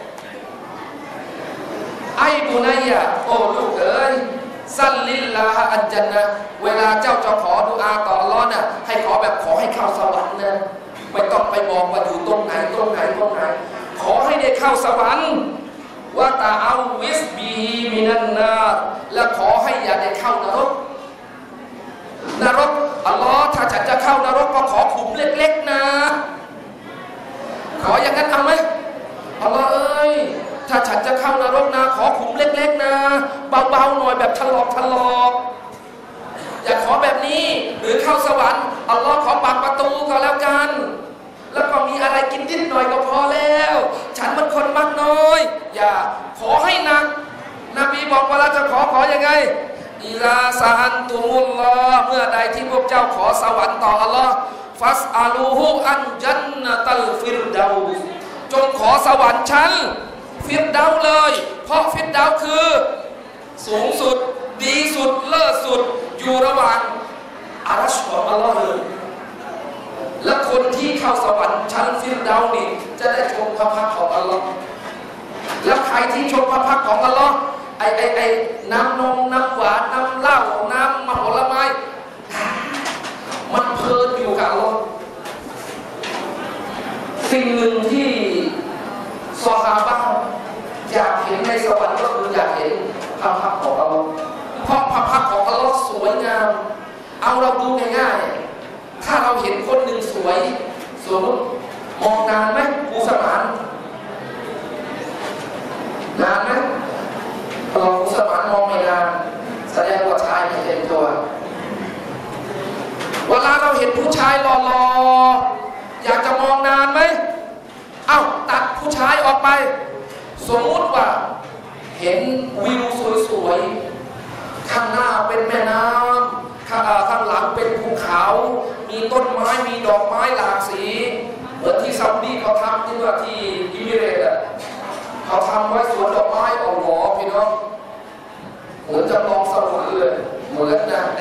ไอ้บุนัยะโอ้ลูกเอ๋ยซัลลิลลาฮะอันจันนะเวลาเจ้าจะขอดุอาต่ออัลเลาะห์น่ะให้ขอแบบขอให้เข้าสวรรค์นะไม่ต้องไปบอกว่าอยู่ตรงไหนตรงไหนตรงไหนขอให้ได้เข้าสวรรค์ว่าตาเอาวิสบีมินันนาและขอให้อย่าได้เข้านรกนรกอัลลอฮ์ถ้าฉันจะเข้านรกก็ขอขุมเล็กๆนะขออย่างนั้นเอาไหมอัลลอฮ์เอ้ยถ้าฉันจะเข้านรกนะขอขุมเล็กๆนะเบาๆหน่อยแบบทะลอกทะลอกอย่าขอแบบนี้หรือเข้าสวรรค์อัลลอฮ์ขอปากประตูก็แล้วกันแล้วก็มีอะไรกินนิดหน่อยก็พอแล้วฉันมันคนมักน้อยอย่าขอให้หนักนบีบอกว่าเราจะขอขอยังไงอิลาซาฮันตุมุลลอฮ์เมื่อใดที่พวกเจ้าขอสวรรค์ต่ออัลลอฮ์ฟัสอาลูฮุอันจันนะตัลฟิรดาวจงขอสวรรค์ชั้นฟิรดาวเลยเพราะฟิรดาวคือสูงสุดดีสุดเลิศสุดอยู่ระหว่างอารัชของอัลลอฮ์เลยและคนที่เข้าสวรรค์ชั้นฟิรดาวนี่จะได้ชมพระพักตร์ของอัลลอฮ์และใครที่ชมพระพักตร์ของอัลลอฮ์ไอไอไอน้ำนมน้ำหวานน้ำเหล้าน้ำมะผลไม้มันเพลินอยู่กับอัลลอฮ์สิ่งหนึ่งที่ซอฮาบะห์อยากเห็นในสวรรค์ก็คืออยากเห็นพระพักตร์ของอัลลอฮ์เพราะพระพักตร์ของอัลลอฮ์สวยงามเอาเราดูง่ายๆถ้าเราเห็นคนหนึ่งสวยสมมติมองนานไหมกูสมานนานไหมลองกูสมานมองไม่นานแสดงว่าชายไม่เห็นตัวเวลาเราเห็นผู้ชายหล่อๆอยากจะมองนานไหมเอ้าตัดผู้ชายออกไปสมมติว่าเห็นวิวสวยๆข้างหน้าเป็นแม่น้ำข้างข้างหลังเป็นภูเขามีต้นไม้มีดอกไม้หลากสีเหมือนที่ซาอุดีเขาทำที่ว่าที่อิมิเรตอ่ะเขาทำไว้สวนดอกไม้อ๋อหรอพี่น้องเหมือนจำลองสวรรค์เลยเหมือนน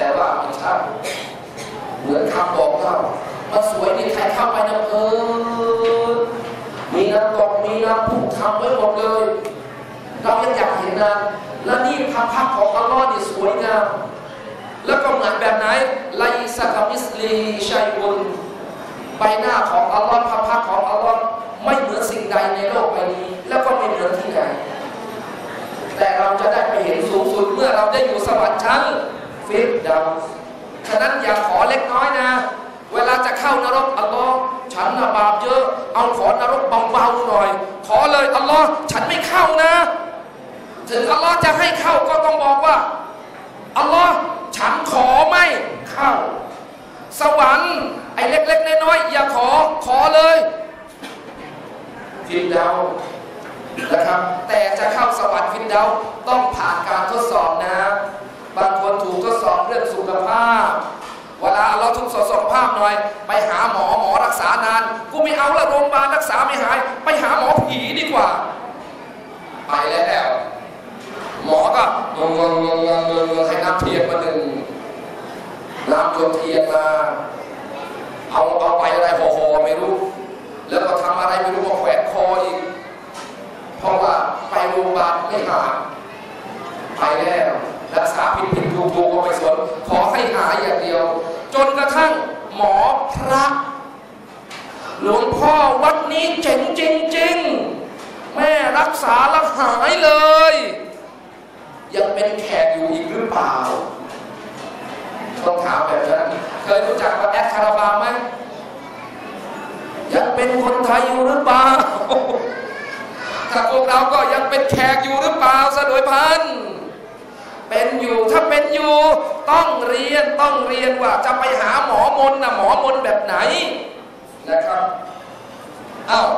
แต่ว่าไม่ใช่เหมือนคำบอกเรามันสวยนี่ใครเข้าไปนะเออมีน้ำตกมีน้ำพุทำไว้หมดเลยเรายังอยากเห็นนะและนี่พระพักของอัลลอฮ์นี่สวยงามแล้วก็เหมือนแบบไหนไลซะกะมิสลีชัยอุนใบหน้าของอัลลอฮ์พระพักของอัลลอฮ์ไม่เหมือนสิ่งใดในโลกใบนี้แล้วก็ไม่เหมือนที่ไหนแต่เราจะได้ไปเห็นสูงสุดเมื่อเราได้อยู่สวรรค์ชั้นฟิรดาวส์ฉะนั้นอย่าขอเล็กน้อยนะเวลาจะเข้านรกอัลลอฮ์ฉันน่ะบาปเยอะเอาขอนรกเบาๆหน่อยขอเลยอัลลอฮ์ฉันไม่เข้านะถึงอัลลอฮ์จะให้เข้าก็ต้องบอกว่าอัลลอฮ์ฉันขอไม่เข้าสวรรค์ไอ้เล็กๆน้อยๆอย่าขอขอเลยฟิรดาวส์นะครับแต่จะเข้าสวรรค์ฟิรดาวส์ต้องผ่านการทดสอบนะบางคนถูกทดสอบเรื่องสุขภาพเวลาเราทุกสอบสุขภาพหน่อยไปหาหมอหมอรักษานานกูไม่เอาละโรงพยาบาลรักษาไม่หายไปหาหมอผีดีกว่าไปแล้วหมอก็งงงงงงงให้น้ำเทียนมาหนึ่งน้ำจนเทียนมาเอาเอาไปอะไรห่อๆไม่รู้แล้วก็ทำอะไรไม่รู้มาแขวนคออีกเพราะว่าไปโรงพยาบาลไม่หายไปแล้วรักษาผิดผิดถูกถูกก็ไม่สนขอให้หายอย่างเดียวจนกระทั่งหมอพระหลวงพ่อวัดนี้เจ๋งจริงๆแม่รักษาแล้วหายเลยยังเป็นแขกอยู่อีกหรือเปล่าต้องถามแบบนั้นเคยรู้จักว่าแอดคาราบาวไหมยังเป็นคนไทยอยู่หรือเปล่าถ้าพวกเราก็ยังเป็นแขกอยู่หรือเปล่าสะดวยพันเป็นอยู่ถ้าเป็นอยู่ต้องเรียนต้องเรียนว่าจะไปหาหมอมนนะหมอมนแบบไหนนะครับอ้าว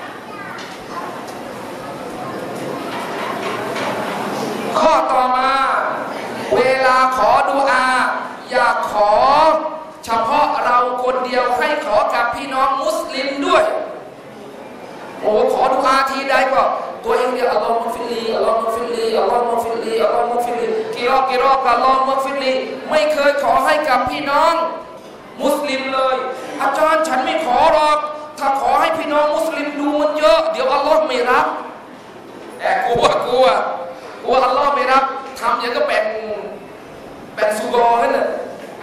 ข้อต่อมาเวลาขอดุอาอย่าขอเฉพาะเราคนเดียวให้ขอกับพี่น้องมุสลิมด้วยโอ้ขอดุอาทีใดก็ตัวเองเดียวอัลลอฮฺมุฟิลีอัลลอฮฺมุฟิลีอัลลอฮฺมุฟิลีอัลลอฮฺมุฟิลีกิรอกิรอกับอัลลอฮฺมุฟิลีไม่เคยขอให้กับพี่น้องมุสลิมเลยอาจารย์ฉันไม่ขอหรอกถ้าขอให้พี่น้องมุสลิมดูมันเยอะเดี๋ยวอัลลอฮฺไม่รับแต่กลัวกลัวกลัวอัลลอฮฺไม่รับทำอย่างก็แบ่งแบ่งสุกรนั่นแหละ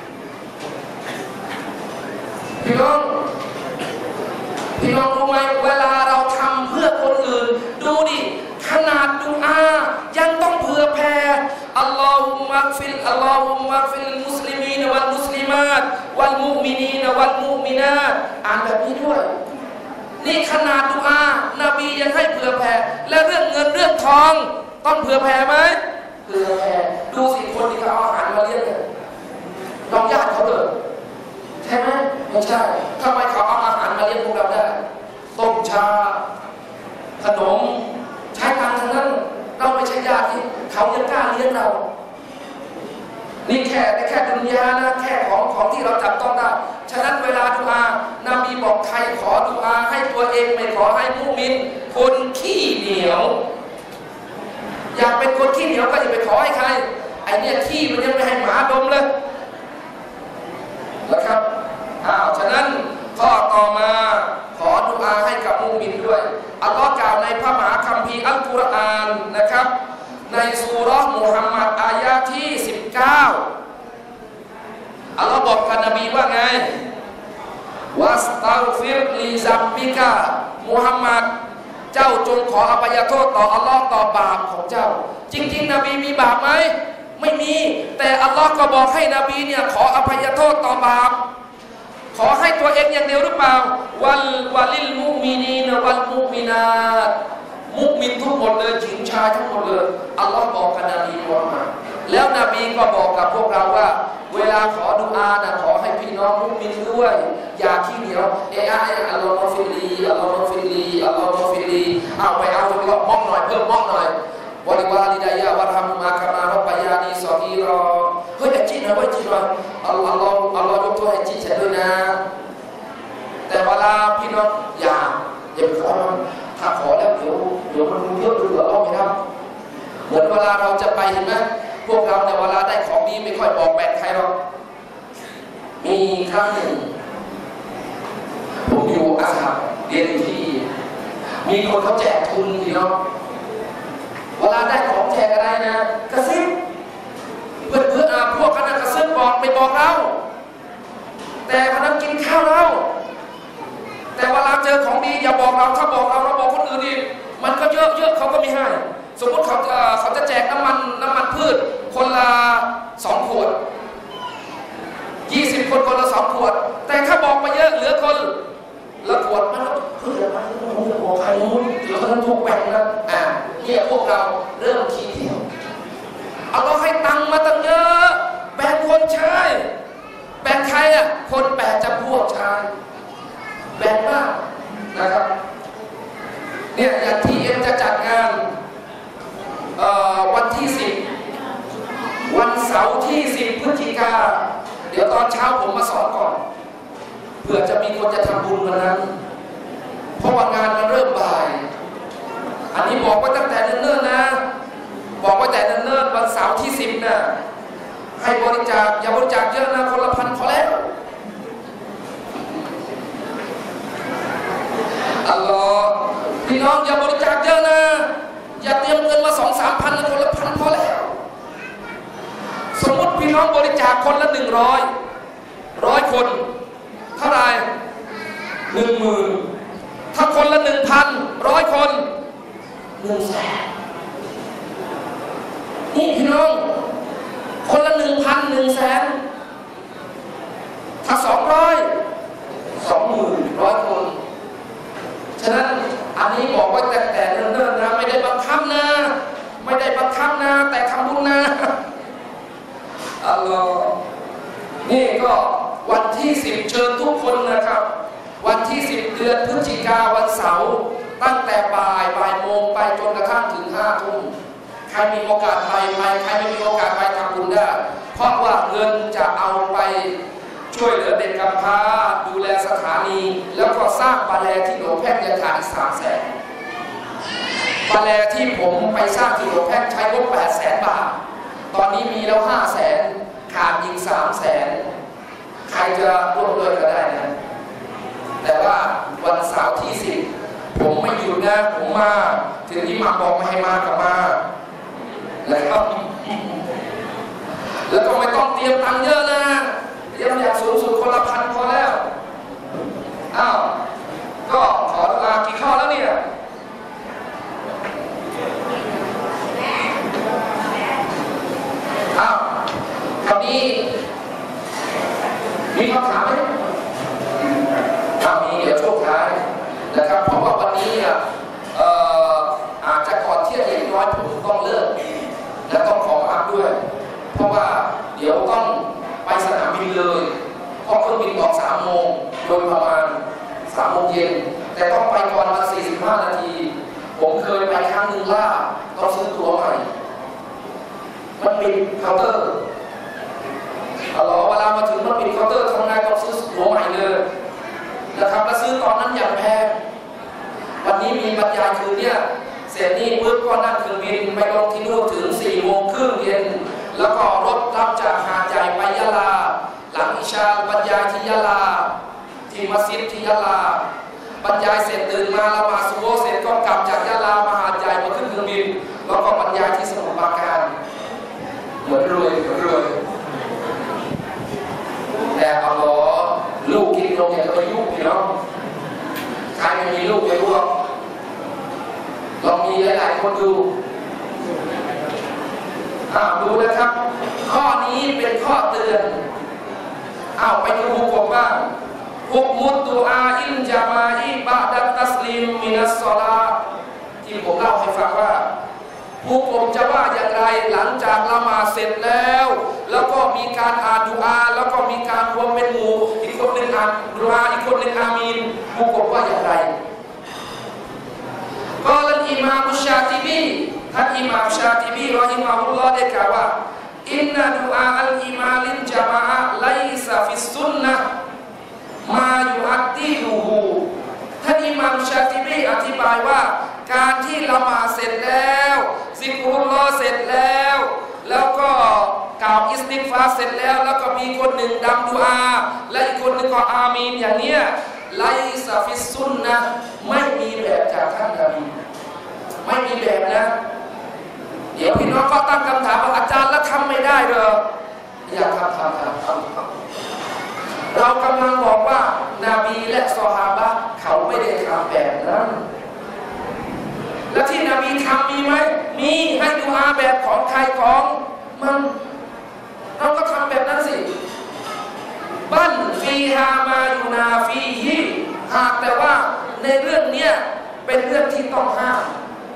พี่น้องพี่น้องรู้ไหมเวลาเราทำเพื่อคนอื่นดูดิขนาดดุอายังต้องเผื่อแผ่อัลลอฮุมักฟิลอัลลอฮุมักฟิลมุสลิมีนวัลมุสลิมาตวัลมุมินีนวัลมุมินาตอ่านแบบนี้ด้วยนี่ขนาดดุอานบียังให้เผื่อแผ่และเรื่องเงินเรื่องทองต้องเผื่อแผ่ไหมเผื่อแผ่ดูสิคนที่เขาเอาอาหารมาเลี้ยงเนี่ยลองญาติเขาเถอะใช่ไหมไม่ใช่ทำไมเขาเอาอาหารมาเลี้ยงพวกเราได้ต้มชาขนมใช้ตังค์ทั้งนั้นเราไม่ใช่ญาติที่เขายังกล้าเลี้ยงเรานี่แค่แต่แค่ดุนยานะแค่ของของที่เราจับต้องได้ฉะนั้นเวลาดุอานบีบอกใครขอดุอาให้ตัวเองไม่ขอให้มุมินคนขี้เหนียวอยากเป็นคนขี้เหนียวก็อย่าไปขอให้ใครไอเนี่ยขี้มันยังไม่ให้หมาดมเลยนะครับอ้าวฉะนั้นข้อต่อมาขอดุอาให้กับมุมินด้วยอัลลอฮ์กล่าวในพระมหาคัมภีร์อัลกุรอานนะครับในซูเราะห์มุฮัมมัดอายะที่สิบเก้าอัลลอฮ์บอกกับนบีว่าไงวัสตัฆฟิรลิซัมบิกะมุฮัมมัดเจ้าจงขออภัยโทษต่ออัลลอฮ์ต่อบาปของเจ้าจริงๆนบีมีบาปไหมไม่มีแต่อัลลอฮ์ก็บอกให้นบีเนี่ยขออภัยโทษต่อบาปขอให้ตัวเองอย่างเดียวหรือเปล่าวัลวะลิลมุมินีนวัลมุมินาตมุมินทุกหมดเลยหญิงชายทั้งหมดเลยอัลลอฮ์บอกกับนบีมุฮัมมัดแล้วนบีก็บอกกับพวกเราว่าเวลาขอดุอานะขอให้พี่น้องมุมินด้วยอย่าขี้เหนียวเอะอะอัลลอฮ์มะฟิลีอัลลอฮ์มะฟิลีอัลลอฮ์มะฟิลีเอาไปเอาไปมอกหน่อยเพิ่มมอกหน่อยวะลิวาลิดายะวะรฮัมมาคามาร็อบบายานีซอกีรอเฮ้ยจีนะเว้ยจีหน่อยอัลลอฮ์อัลลอฮ์ยกโทษให้จีฉันด้วยนะแต่เวลาพี่น้องอย่าอย่าไปขอมันถ้าขอแล้วเดี๋ยวเดี๋ยวมันเยอะหรือเราไม่ทำเหมือนเวลาเราจะไปเห็นไหมพวกเราในเวลาได้ของดีไม่ค่อยบอกแบ่งใครหรอกมีครั้งหนึ่งผมอยู่อาสาเรียนอยู่ที่มีคนเขาแจกทุนพี่น้องเวลาได้ของแจกอะไรนะกระซิบเพื่อนเพื่อนอาพวกคณะกระซิบบอกไม่บอกเราแต่พนักกินข้าวเราแต่เวลาเจอของดีอย่าบอกเราถ้าบอกเราเราบอกคนอื่นอีกมันก็เยอะเยอะเขาก็ไม่ให้สมมติเขาจะเขาจะแจกน้ำมันน้ำมันพืชคนละสองขวดยี่สิบคนคนละสองขวดแต่ถ้าบอกมาเยอะเหลือคนละขวดมันก็เพื่อมันต้องจะบอกใครนู้นเดี๋ยวเขาต้องถูกแบ่งนะอ่าเนี่ยพวกเราเริ่มขี้เที่ยวเอาเราให้ตังค์มาตั้งเยอะแบ่งคนใช้แบ่งใครอ่ะคนแบ่งจะพวกชายแบ่งมากนะครับเนี่ยอย่างที่เอ็มจะจัดงานวันที่สิบวันเสาร์ที่สิบพฤศจิกาเดี๋ยวตอนเช้าผมมาสอนก่อนเผื่อจะมีคนจะทำบุญวันนั้นเพราะว่างานมันเริ่มบ่ายอันนี้บอกไว้ตั้งแต่เนิ่นๆนะบอกไว้แต่เนิ่นๆวันเสาร์ที่สิบนะให้บริจาคอย่าบริจาคเยอะนะคนละพันพอแล้วอัลลอฮ์พี่น้องอย่าบริจาคเยอะนะอย่าเตรียมเงินมาสองสามพันนะคนละพันพอแล้วสมมติพี่น้องบริจาคคนละหนึ่งร้อยร้อยคนเท่าไหร่หนึ่งหมื่นถ้าคนละหนึ่งพันร้อยคนหนึ่งแสนนี่พี่น้องคนละหนึ่งพันหนึ่งแสนถ้าสองร้อยสองหมื่นร้อยคนฉะนั้นอันนี้บอกไว้แต่แต่เนิ่นๆนะไม่ได้บังคับนะไม่ได้บังคับนะแต่ทำบุญนะอัลลอฮ์นี่ก็วันที่สิบเชิญทุกคนนะครับวันที่สิบเดือนพฤศจิกาวันเสาร์ตั้งแต่บ่ายบ่ายโมงไปจนกระทั่งถึงห้าทุ่มใครมีโอกาสไปไปใครไม่มีโอกาสไปทำบุญได้เพราะว่าเงินจะเอาไปช่วยเหลือเด็กกำพร้าดูแลสถานีแล้วก็สร้างบาแลที่หลวงแพ่งจะขาดอีกสามแสนบาแลที่ผมไปสร้างที่หลวงแพ่งใช้งบแปดแสนบาทตอนนี้มีแล้วห้าแสนขาดอีกสามแสนใครจะร่วมด้วยก็ได้นะแต่ว่าวันเสาร์ที่สิบผมไม่หยุดนะผมมาถึงที่มาบอกไม่ให้มากับมาแล้วก็แล้วก็ไม่ต้องเตรียมตังค์เยอะนะเตรียมอย่างสูงสุดคนละพันพอแล้วอ้าวก็ขอลากี่ข้อแล้วเนี่ยอ้าวคราวนี้มีคำถามไหมถ้ามีเดี๋ยวช่วงท้ายนะครับเพราะว่าวันนี้เอ่ออาจจะก่อนเที่ยงเล็กน้อยผมต้องเลิกและต้องขอพักด้วยเพราะว่าเดี๋ยวต้องไปสนามบินเลยเพราะเครื่องบินออกสามโมงโดยประมาณสามโมงเย็นแต่ต้องไปก่อนมาสี่สิบห้านาทีผมเคยไปครั้งหนึ่งล่าต้องซื้อตั๋วใหม่มันปิดเคาน์เตอร์เอาล่ะเวลามาถึงมันปิดเคาน์เตอร์ทำงานต้องซื้อตั๋วใหม่เลยนะครับแล้วซื้อตอนนั้นอย่างแพงวันนี้มีบรรยายคืนเนี่ยเสร็จนี่ปุ๊บก็นั่งเครื่องบินไปลงที่นู่นถึงสี่โมงครึ่งเย็นแล้วก็รถรับจากหาดใหญ่ไปยะลาหลังอิชาบรรยายที่ยะลาที่มัสยิดที่ยะลาบรรยายเสร็จตื่นมาละหมาดซุบฮ์เสร็จก็กลับจากยะลามาหาดใหญ่มาขึ้นเครื่องบินแล้วก็บรรยายที่สมุทรปราการเหมือนรวยเหมือนรวยแต่อัลลอฮ์ลูกกินนมอย่างอายุพี่น้องใครไม่มีลูกไม่รู้หรอกลองมีหลายๆคนดูอ้าวดูนะครับข้อนี้เป็นข้อเตือนอ้าวไปดูฮุกมบ้างฮุกมุตตุอาอินจามาอิบะดัตตัสลิมมินัสศอลาที่ผมเล่าให้ฟังว่าฮุกมจะว่าอย่างไรหลังจากละหมาดเสร็จแล้วแล้วก็มีการอ่านดุอาแล้วก็มีการรวมเป็นหมู่อีกคนหนึ่งอ่านดุอาอีกคนหนึ่งอามีนฮุกมว่าอย่างไรกอลันอิมามชาติบีท่านอิมามชาติบีรอฮิมะฮุลลอฮ์ได้กล่าวว่าอินนะดุอาอัลอิมาลินจามะอะไลซะฟิสซุนนะมายุอัตติลูฮูท่านอิมามชาติบีอธิบายว่าการที่ละหมาดเสร็จแล้วซิกรุลลอฮ์เสร็จแล้วแล้วก็กล่าวอิสติฆฟารเสร็จแล้วแล้วก็มีคนหนึ่งดำดุอาและอีกคนหนึ่งก็อามีนอย่างเนี้ยไลซาฟิซุนนะไม่มีแบบจากท่านนบีไม่มีแบบนะเดี๋ยวพี่น้องก็ตั้งคำถามว่าอาจารย์แล้วทำไม่ได้เหรออยากทำทำทำทำเรากำลังบอกว่านาบีและซอฮาบะห์เขาไม่ได้ทำแบบนั้นและที่นบีทำมีไหมมีให้ดุอาแบบของใครของมันเราก็ทำแบบนั้นสิบันฟีฮามายูนาฟีฮีหากแต่ว่าในเรื่องนี้เป็นเรื่องที่ต้องห้าม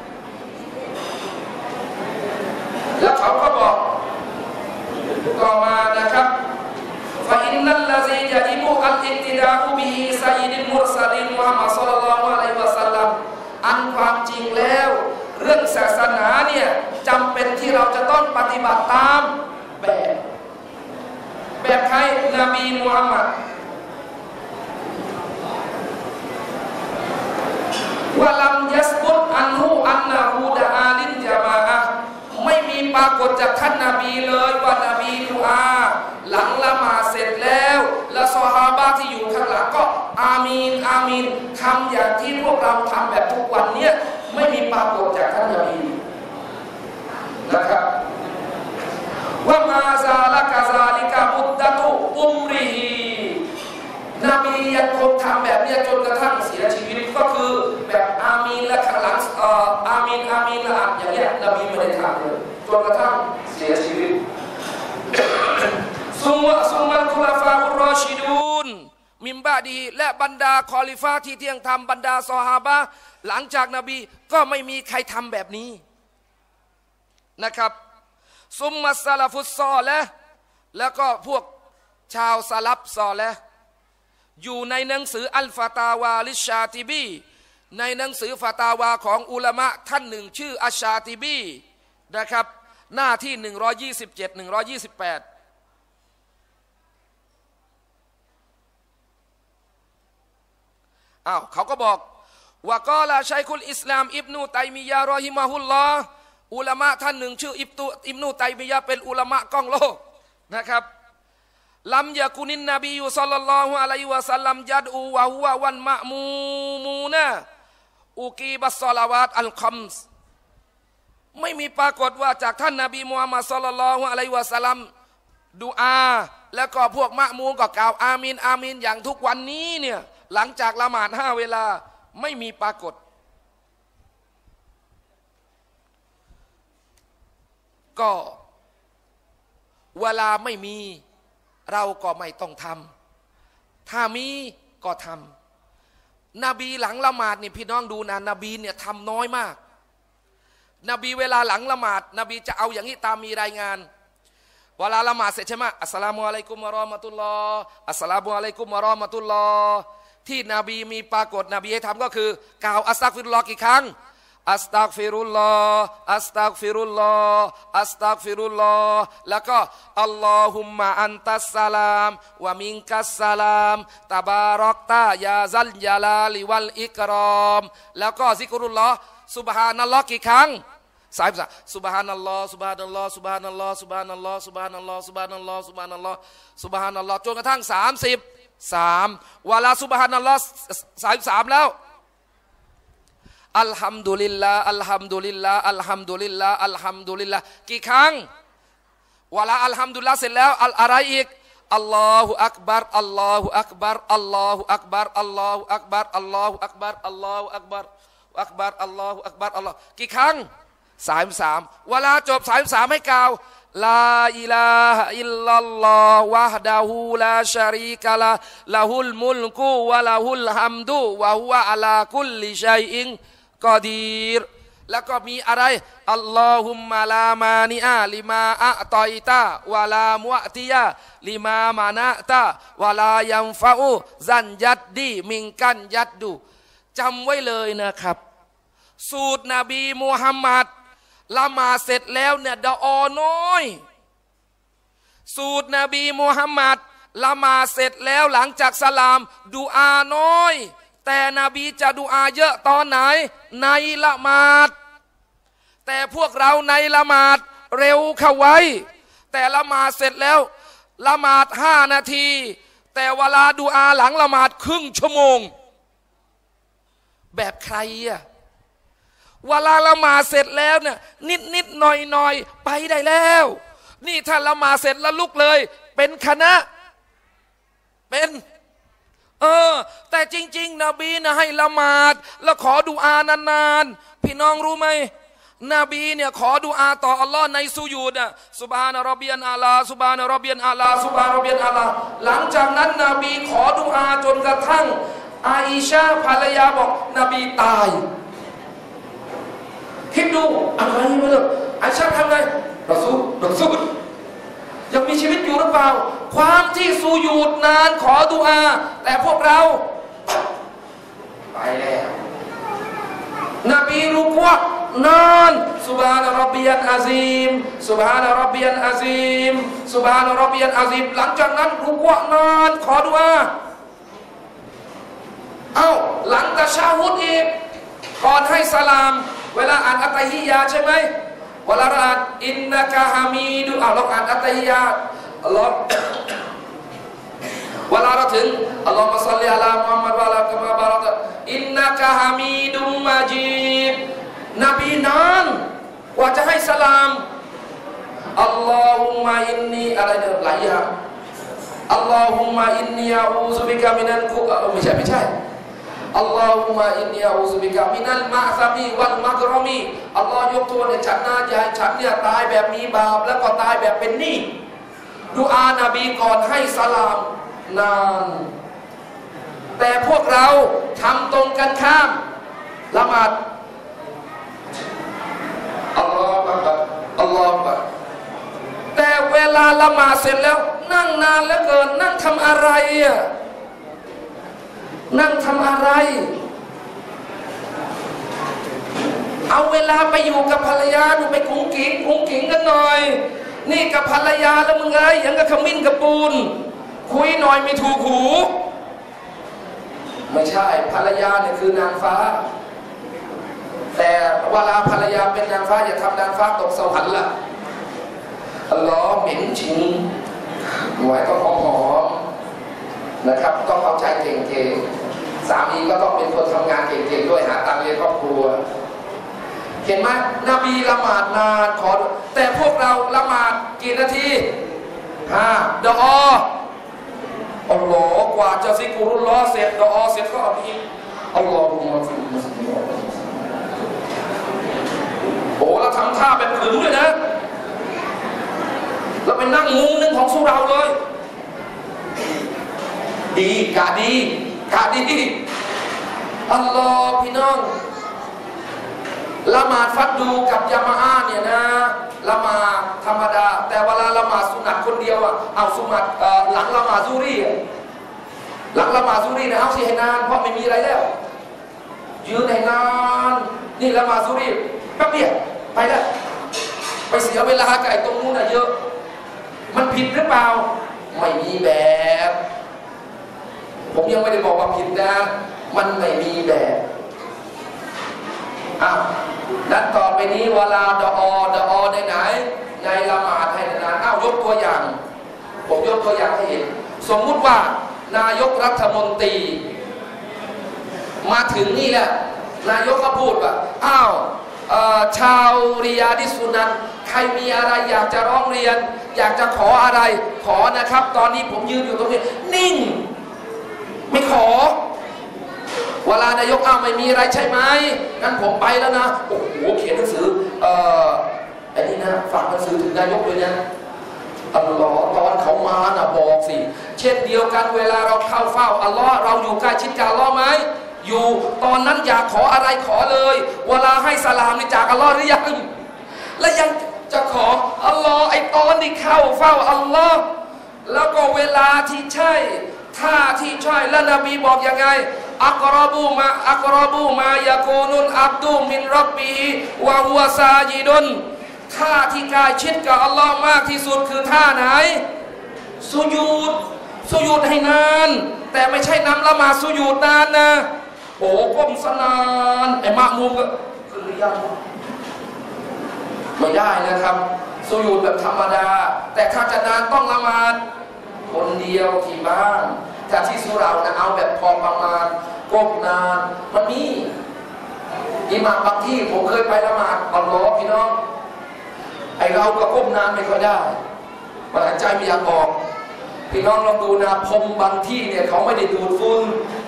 แล้วเขาก็บอกต่อมานะครับฟาอินนัลลาซียะอิบุอัลอิติดาอุบิฮิซัยยิดมุรซาลินมุฮัมมัดศ็อลลัลลอฮุอะลัยฮิวะซัลลัมอันความจริงแล้วเรื่องศาสนาเนี่ยจำเป็นที่เราจะต้องปฏิบัติตามแบบแบบใครนบีมุฮัมมัดวะลัมยัสบุตอันฮูอันนะฮูดะอาลินจามาอะห์ไม่มีปรากฏจากท่านนบีเลยว่านบีดุอาหลังละหมาดเสร็จแล้วและซอฮาบะห์ที่อยู่ข้างหลังก็อามีนอามีนทำอย่างที่พวกเราทำแบบทุกวันเนี้ยไม่มีปรากฏจากท่านนบีนะครับว่ามาซาละกาซาลิกาบุตตะตุอุมรีฮีนบียังคงทำแบบนี้จนกระทั่งเสียชีวิตก็คือแบบอามีนและข้างหลังเอ่ออามีนอามีนละอัดอย่างเงี้ยนบีไม่ได้ทำเลยจนกระทั่งเสียชีวิตซุมมะซุมมัลคุลาฟาอุรรอชิดูนมิมบะดีและบรรดาคอลิฟาที่เที่ยงธรรมบรรดาซอฮาบะห์หลังจากนบีก็ไม่มีใครทำแบบนี้นะครับซุมมัสซาลาฟุสซอและแล้วก็พวกชาวซาลัฟซอและอยู่ในหนังสืออัลฟาตาวาลิชาติบีในหนังสือฟาตาวาของอุลามะท่านหนึ่งชื่ออัชชาติบีนะครับหน้าที่หนึ่งร้อยยี่สิบเจ็ด หนึ่งร้อยยี่สิบแปดอ้าวเขาก็บอกว่ากอลาชัยคุลอิสลามอิบนูตัยมียะรอฮิมะฮุลลอฮ์อุลามะท่านหนึ่งชื่ออิบตุอิบนูตัยมียะเป็นอุลามะก้องโลกนะครับลัมยะกุนินนบีศ็อลลัลลอฮุอะลัยฮิวะซัลลัมยัดอูวะฮุวะวันมะมูมูนะอุกีบัสศอลาวาตอัลคัมส์ไม่มีปรากฏว่าจากท่านนบีมุฮัมมัดศ็อลลัลลอฮุอะลัยฮิวะซัลลัมดุอาแล้วก็พวกมะมูก็กล่าวอามีนอามีนอย่างทุกวันนี้เนี่ยหลังจากละหมาดห้าเวลาไม่มีปรากฏก็เวลาไม่มีเราก็ไม่ต้องทำถ้ามีก็ทำนบีหลังละหมาดนี่พี่น้องดูนะนบีเนี่ยทำน้อยมากนบีเวลาหลังละหมาดนบีจะเอาอย่างนี้ตามมีรายงานเวลาละหมาดเสร็จใช่ไหมอัสสลามุอะลัยกุมวะเราะมะตุลลอฮ์อัสสลามุอะลัยกุมวะเราะมะตุลลอฮ์ที่นบีมีปรากฏนบีให้ทำก็คือกล่าวอัสตัฆฟิรุลลอฮ์กี่ครั้งอัสตัฆฟิรุลลอฮ์อัสตัฆฟิรุลลอฮ์อัสตัฆฟิรุลลอฮ์แล้วก็อัลลอฮุมมะอันตัสสลามวะมินกัสสลามตะบารักตายาซัลญะลาลิวัลอิกรอมแล้วก็ซิกรุลลอฮ์ซุบฮานัลลอฮ์กี่ครั้งสายภาษาซุบฮานัลลอฮ์ซุบฮานัลลอฮ์ซุบฮานัลลอฮ์ซุบฮานัลลอฮ์ซุบฮานัลลอฮ์ซุบฮานัลลอฮ์ซุบฮานัลลอฮ์ซุบฮานัลลอฮ์จนกระทั่งสามสิบสามเวลาซุบฮานัลลอฮ์สามสามแล้วอัลฮัมดุลิลลาห์อัลฮัมดุลิลลาห์อัลฮัมดุลิลลาห์อัลฮัมดุลิลลาห์กี่ครั้งเวลาอัลฮัมดุลิลลาห์เสร็จแล้วอะไรอีกอัลลอฮุอักบัรอัลลอฮุอักบัรอัลลอฮุอักบัรอัลลอฮุอักบัรอัลลอฮุอักบัรอัลลอฮุอักบัรอักบัรอัลลอฮุอักบัรอัลลอฮ์กี่ครั้งสามสามเวลาจบสามสามให้กล่าวลาอิลาฮะอิลลัลลอฮ์วะฮดะฮูลาชะรีกะละละฮุลมุลกุวะละฮุลฮัมดุวะฮุวะอะลาคุลลิชัยอินกอดีรแล้วก็มีอะไรอัลลอฮุมมะลามานิอาลิมาอะตอยตาวะลามุอติยาลิมามานะตาวะลายัมฟะอูซันยัดดีมิงกันยัดดูจำไว้เลยนะครับสูตรนบีมุฮัมมัดละหมาดเสร็จแล้วเนี่ยดะออน้อยสูตรนบีมุฮัมมัดละหมาดเสร็จแล้วหลังจากสลามดุอาน้อยแต่นบีจะดุอาเยอะตอนไหนในละหมาดแต่พวกเราในละหมาดเร็วเข้าไว้แต่ละหมาดเสร็จแล้วละหมาดห้านาทีแต่เวลาดูอาหลังละหมาดครึ่งชั่วโมงแบบใครอะเวลาละหมาดเสร็จแล้วเนี่ยนิดนิดหน่อยหน่อยไปได้แล้วนี่ถ้าละหมาดเสร็จแล้วลุกเลยเป็นคณะเป็นเออแต่จริงๆนบีนะให้ละหมาดแล้วขอดุอานานๆพี่น้องรู้ไหมนบีเนี่ยขอดุอาต่ออัลลอฮ์ในสุญูดอ่ะซุบฮานะรอบบิยันอาลาซุบฮานะรอบบิยันอาลาซุบฮานะรอบบิยันอาลาหลังจากนั้นนบีขอดุอาจนกระทั่งอาอิชาภรรยาบอกนบีตายคิดดูอะไรมาเลยอาอิชาทำไงรอซูลรอซูลยังมีชีวิตอยู่หรือเปล่าความที่สุญูดนานขอดุอาแต่พวกเราไปแล้วนบีรู้ว่านานซุบฮานะร็อบบิยัลอาซีมซุบฮานะร็อบบิยัลอาซีมซุบฮานะร็อบบิยัลอาซีมหลังจากนั้นรู้ว่านานขอดุอาเอ้าหลังตะชาฮุดอีกก่อนให้สลามเวลาอ่านอัตตัฮิยาใช่ไหมเวลาอ่านอินนะกะฮามีดุเอาเราอ่านอัตตัฮิยาอัลลอฮ์เวลาเราถึงอัลลอฮุมะศ็อลลิอะลามุฮัมมัดวะอะลากะมาบารักะอินนะกะฮามีดุมมาจีดนบีนานกว่าจะให้สลามอัลลอฮุมะอินนีอะไรเนี่ยหลายอย่างอัลลอฮุมะอินนีอะอูซุบิกะมินัลกุไม่ใช่ไม่ใช่อัลลอฮุมะอินนีอะอูซุบิกะมินัลมะซะมีวัลมักรอมีอัลลอฮ์ยกโทษให้ฉันนะอย่าให้ฉันเนี่ยตายแบบมีบาปแล้วก็ตายแบบเป็นหนี้ดุอานบีก่อนให้สลามนานแต่พวกเราทำตรงกันข้ามละหมาดอัลลอฮฺอักบัรอัลลอฮฺอักบัรแต่เวลาละหมาดเสร็จแล้วนั่งนานเหลือเกินนั่งทำอะไรอ่ะนั่งทำอะไรเอาเวลาไปอยู่กับภรรยาดูไปกุ้งกิ้งกุ้งกิ้งกันหน่อยนี่กับภรรยาแล้วมึงไงยังกับขมิ้นกับปูนคุยหน่อยไม่ถูกหูไม่ใช่ภรรยาเนี่ยคือนางฟ้าแต่เวลาภรรยาเป็นนางฟ้าอย่าทำนางฟ้าตกสวรรค์ล่ะอัลลอฮ์เหม็นชิงหวยก็หอมๆนะครับต้องเข้าใจเก่งๆสามีก็ต้องเป็นคนทำงานเก่งๆด้วยหาตังค์เลี้ยงครอบครัวเห็นไหมนบีละหมาดนานขอแต่พวกเราละหมาดกี่นาทีห้าดออัลลอฮ์กว่าจะซิกรุลลอฮ์เสร็จดอเสร็จก็เอาอีกอัลลอฮุมะฟิมุสลิมโอ้เราทำท่าแบบขึงเลยนะเราไปนั่งมุมหนึ่งของสุเราเลยดีกะดีกะดีอัลลอฮ์พี่น้องละหมาดฟัดดูกับยามาอาเนี่ยนะละหมาดธรรมดาแต่เวลาละหมาดสุนัตคนเดียวอ่ะเอาสุนัตหลังละหมาดซูรีหลังละหมาดซูรีนะเอาสิให้นานเพราะไม่มีอะไรแล้วยืนให้นานนี่ละหมาดซูรีแป๊บเดียวไปแล้วไปเสียเวลากับไอ้ตรงนู้นน่ะเยอะมันผิดหรือเปล่าไม่มีแบบผมยังไม่ได้บอกว่าผิดนะมันไม่มีแบบอ้าวนั้นต่อไปนี้เวลาดอดอในไหนในละหมาดให้นานอ้าวยกตัวอย่างผมยกตัวอย่างให้เห็นสมมุติว่านายกรัฐมนตรีมาถึงนี่แหละนายกก็พูดว่าอ้าวชาวริยาดิสุนันใครมีอะไรอยากจะร้องเรียนอยากจะขออะไรขอนะครับตอนนี้ผมยืนอยู่ตรงนี้นิ่งไม่ขอเวลานายกอ้าวไม่มีอะไรใช่ไหมงั้นผมไปแล้วนะโอ้โหเขียนหนังสือเอ่ออันนี้นะฝากหนังสือถึงนายกเลยนะอัลลอฮ์ตอนเขามานะบอกสิเช่นเดียวกันเวลาเราเข้าเฝ้าอัลลอฮ์เราอยู่ใกล้ชิดกับอัลลอฮ์ไหมอยู่ตอนนั้นอยากขออะไรขอเลยเวลาให้สลามนี่จากอัลลอฮ์หรือยังและยังจะขออัลลอฮ์ไอตอนที่เข้าเฝ้าอัลลอฮ์แล้วก็เวลาที่ใช่ท่าที่ใช่และนบีบอกยังไงอักรบูมาอักรบูมายากูนุนอับดุมินรับบีวะฮุวะซาญิดุนท่าที่ใกล้ชิดกับอัลลอฮ์มากที่สุดคือท่าไหนสุญูดสุญูดให้นานแต่ไม่ใช่นำละหมาดสุญูดนานนะโอ้ก้มสนานไอ้มะมุมก็คือหรือยังไม่ได้นะครับสุญูดแบบธรรมดาแต่ถ้าจะนานต้องละหมาดคนเดียวที่บ้านถ้าที่สุเรานะเอาแบบพอประมาณก้มนานมันมีอิหม่ามบางที่ผมเคยไปละหมาดอัลลอฮ์พี่น้องไอเราก็ก้มนานไม่ค่อยได้มันหายใจไม่อยากออกพี่น้องลองดูนะพรมบางที่เนี่ยเขาไม่ได้ดูดฝุ่น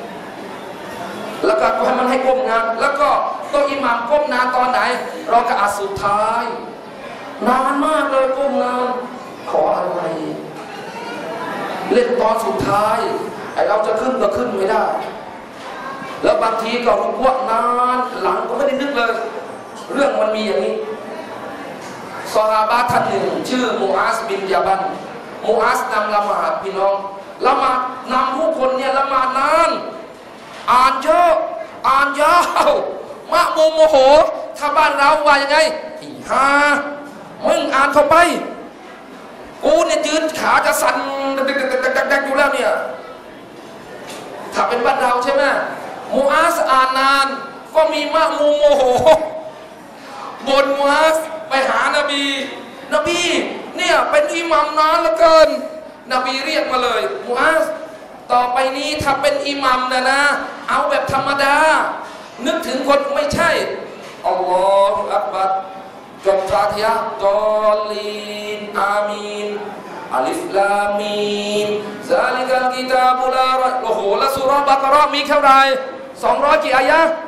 แล้วก็ให้มันให้ก้มนานแล้วก็ตัวอิหม่ามก้มนานตอนไหนเราก็อัดสุดท้ายนานมากเลยก้มนานขออะไรเล่นตอนสุดท้ายไอเราจะขึ้นก็ขึ้นไม่ได้แล้วบางทีก็รุกวะนานหลังก็ไม่ได้นึกเลยเรื่องมันมีอย่างนี้ซอฮาบะห์ท่านหนึ่งชื่อมูอาซบินยาบันมูอาซนำละหมาดพี่น้องละหมาดนำผู้คนเนี่ยละหมาดนานอ่านเยอะอ่านยาวมะมุมโมโหถ้าบ้านเราว่ายังไงอีฮ่ามึงอ่านเข้าไปกูเนี่ยยืนขาจะสั่นดักๆๆๆอยู่แล้วเนี่ยถ้าเป็นบ้านเราใช่ไหมมูอาซอ่านนานก็มีมะมุมโมโหบนมูอาซไปหานบีนบีเนี่ยเป็นอิหมัมนานเหลือเกินนบีเรียกมาเลยมูอาซต่อไปนี้ถ้าเป็นอิหมัมนะนะเอาแบบธรรมดานึกถึงคนไม่ใช่อัลลอฮฺอักบัรจบฟาติฮะห์ดอลลีนอามีนอัลิฟลามีมซาลิกัลกิตาบุลาระโอ้โหและซูเราะห์บะเกาะฮ์มีเท่าไหร่สองร้อยกี่อายะห์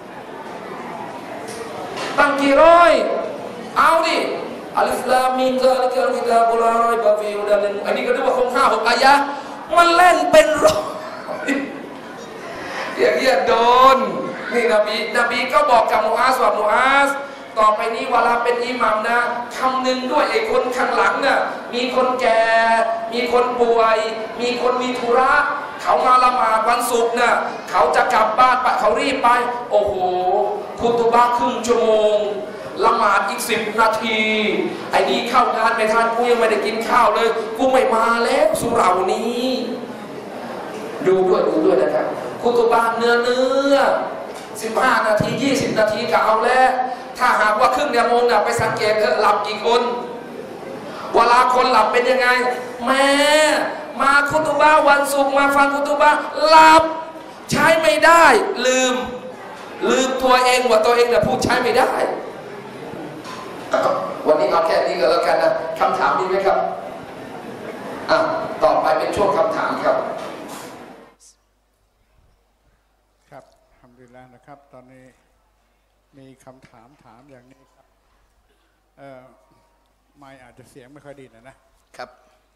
ตั้งกี่ร้อยเอาดิอัลิฟลามีมซาลิกัลกิตาบุลาระบะฟีฮุดัลลิลอันนี้ก็เรียกว่าคงห้าหกอายะห์มันเล่นเป็นร้อยอย่างเงี้ยโดนนี่นบีนบีก็บอกกับมูอาซว่ามูอาซต่อไปนี้เวลาเป็นอิหมัมนะคำหนึ่งด้วยไอ้คนข้างหลังน่ะมีคนแก่มีคนป่วยมีคนมีธุระเขามาละหมาดวันศุกร์น่ะเขาจะกลับบ้านปะเขารีบไปโอ้โหคุตุบะห์ครึ่งชั่วโมงละหมาดอีกสิบนาทีไอ้นี่เข้างานไม่ทันกูยังไม่ได้กินข้าวเลยกูไม่มาแล้วสุเหร่านี้ดูด้วยดูด้วยนะครับคุตุบะห์เนื้อเนื้อสิบห้านาทียี่สิบนาทีก็เอาแล้วถ้าหากว่าครึ่งชั่วโมงน่ะไปสังเกตเถอะหลับกี่คนเวลาคนหลับเป็นยังไงแม่มาคุตุบะห์วันศุกร์มาฟังคุตุบะห์หลับใช้ไม่ได้ลืมลืมตัวเองว่าตัวเองน่ะพูดใช้ไม่ได้วันนี้เอาแค่นี้ก็แล้วกันนะคำถามมีไหมครับอ่ะต่อไปเป็นช่วงคำถามครับครับทำดีแล้วนะครับตอนนี้มีคำถามถามอย่างนี้ครับเอ่อไม่อาจจะเสียงไม่ค่อยดีนะนะครับ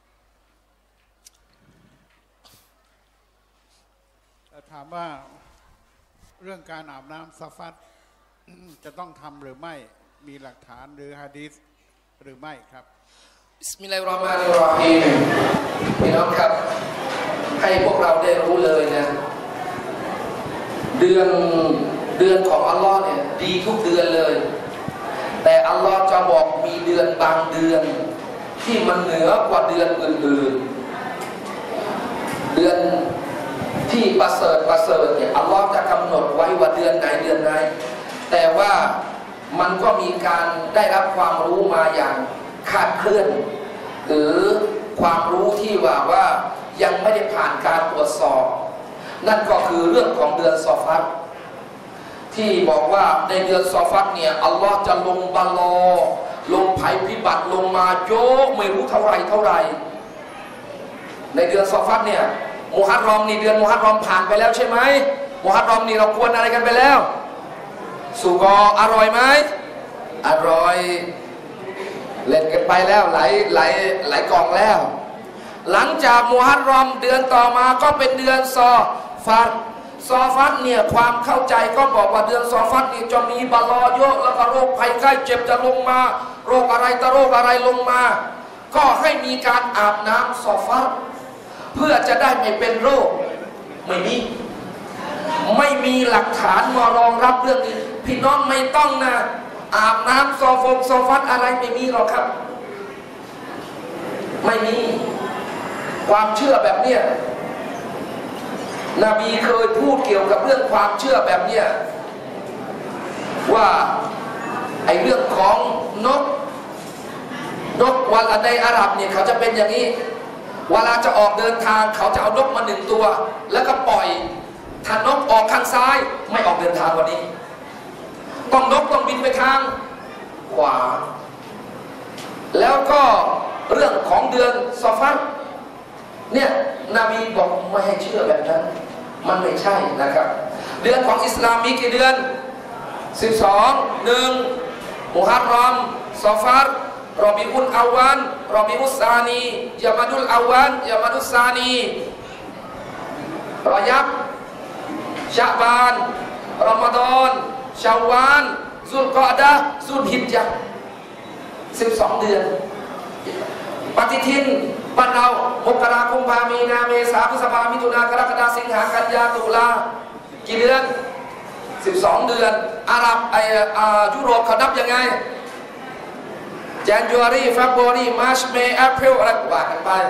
ถามว่าเรื่องการอาบน้ำซะฟัดจะต้องทำหรือไม่มีหลักฐานหรือหะดีษหรือไม่ครับบิสมิลลาฮิรเราะห์มานิรเราะฮีมพี่น้องครับให้พวกเราได้รู้เลยนะเดือนเดือนของอัลลอฮ์เนี่ยดีทุกเดือนเลยแต่อัลลอฮ์จะบอกมีเดือนบางเดือนที่มันเหนือกว่าเดือนอื่นๆเดือนที่ประเสริฐประเสริฐเนี่ยอัลลอฮ์จะกำหนดไว้ว่าเดือนไหนเดือนไหนแต่ว่ามันก็มีการได้รับความรู้มาอย่างคาดเคลื่อนหรือความรู้ที่ว่าว่ายังไม่ได้ผ่านการตรวจสอบนั่นก็คือเรื่องของเดือนซอฟัรที่บอกว่าในเดือนซอฟัรเนี่ยอัลลอฮ์จะลงบาลอลงภัยพิบัติลงมาโยกไม่รู้เท่าไรเท่าไรในเดือนซอฟัรเนี่ยมุฮัรรอมนี่เดือนมุฮัรรอมผ่านไปแล้วใช่ไหมมุฮัรรอมนี่เราควรอะไรกันไปแล้วสุกออร่อยไหมอร่อยเล่นกันไปแล้วหลายหลายหลายกองแล้วหลังจากมุฮัรรอมเดือนต่อมาก็เป็นเดือนซอฟัรซอฟัรเนี่ยความเข้าใจก็บอกว่าเดือนซอฟัรนี่จะมีบาลอเยอะแล้วก็โรคภัยไข้เจ็บจะลงมาโรคอะไรตะโรคอะไรลงมาก็ให้มีการอาบน้ำซอฟัรเพื่อจะได้ไม่เป็นโรคไม่มีไม่มีหลักฐานมารองรับเรื่องนี้พี่น้องไม่ต้องนะอาบน้ำซอฟงซอฟัรอะไรไม่มีหรอกครับไม่มีความเชื่อแบบเนี้ยนบีเคยพูดเกี่ยวกับเรื่องความเชื่อแบบเนี้ยว่าไอ้เรื่องของนกวันในอาหรับเนี่ยเขาจะเป็นอย่างนี้เวลาจะออกเดินทางเขาจะเอานกมาหนึ่งตัวแล้วก็ปล่อยถ้านกออกข้างซ้ายไม่ออกเดินทางวันนี้ต้องนกต้องบินไปทางขวาแล้วก็เรื่องของเดือนซอฟัรเนี่ยนบีบอกไม่ให้เชื่อแบบนั้นมันไม่ใช่นะครับเดือนของอิสลามมีกี่เดือนสิบสอง หนึ่งมุฮัรรอมซอฟัรรอบิอุลอาวันรอบิอุสซานียามาดุลอาวันยามาดุสซานีรอยับชะบานรอมฎอนชาวาลซุลกอดะห์ซุลฮิจญะห์สิบสองเดือนปฏิทินบ้านเรามกราคมพามีนาเมษาพฤษภามิถุนากรกฎาสิงหากันยาตุลากี่เดือนสิบสองเดือนอาหรับไออ่ายุโรปเขานับยังไง January February March May April อะไรว่ากันไป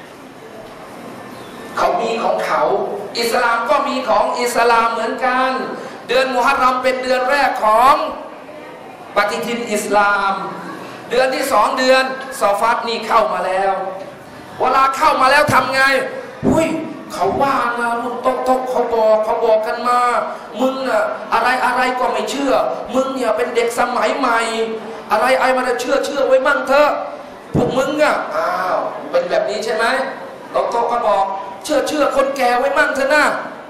เขามีของเขาอิสลามก็มีของอิสลามเหมือนกันเดือนมุฮัรรอมเป็นเดือนแรกของปฏิทินอิสลามเดือนที่สองเดือนซอฟัรนี่เข้ามาแล้วเวลาเข้ามาแล้วทำไงหุ้ยเขาว่านะรุ่นโต๊ะโต๊ะเขาบอกเขาบอกกันมามึงอะอะไรอะไรก็ไม่เชื่อมึงเนี่ยเป็นเด็กสมัยใหม่อะไรไอ้มันจะเชื่อเชื่อไว้มั่งเถอะพวกมึงอะอ้าวเป็นแบบนี้ใช่ไหมโต๊ะโต๊ะก็บอกเชื่อเชื่อคนแก่ไว้มั่งเถอะนะ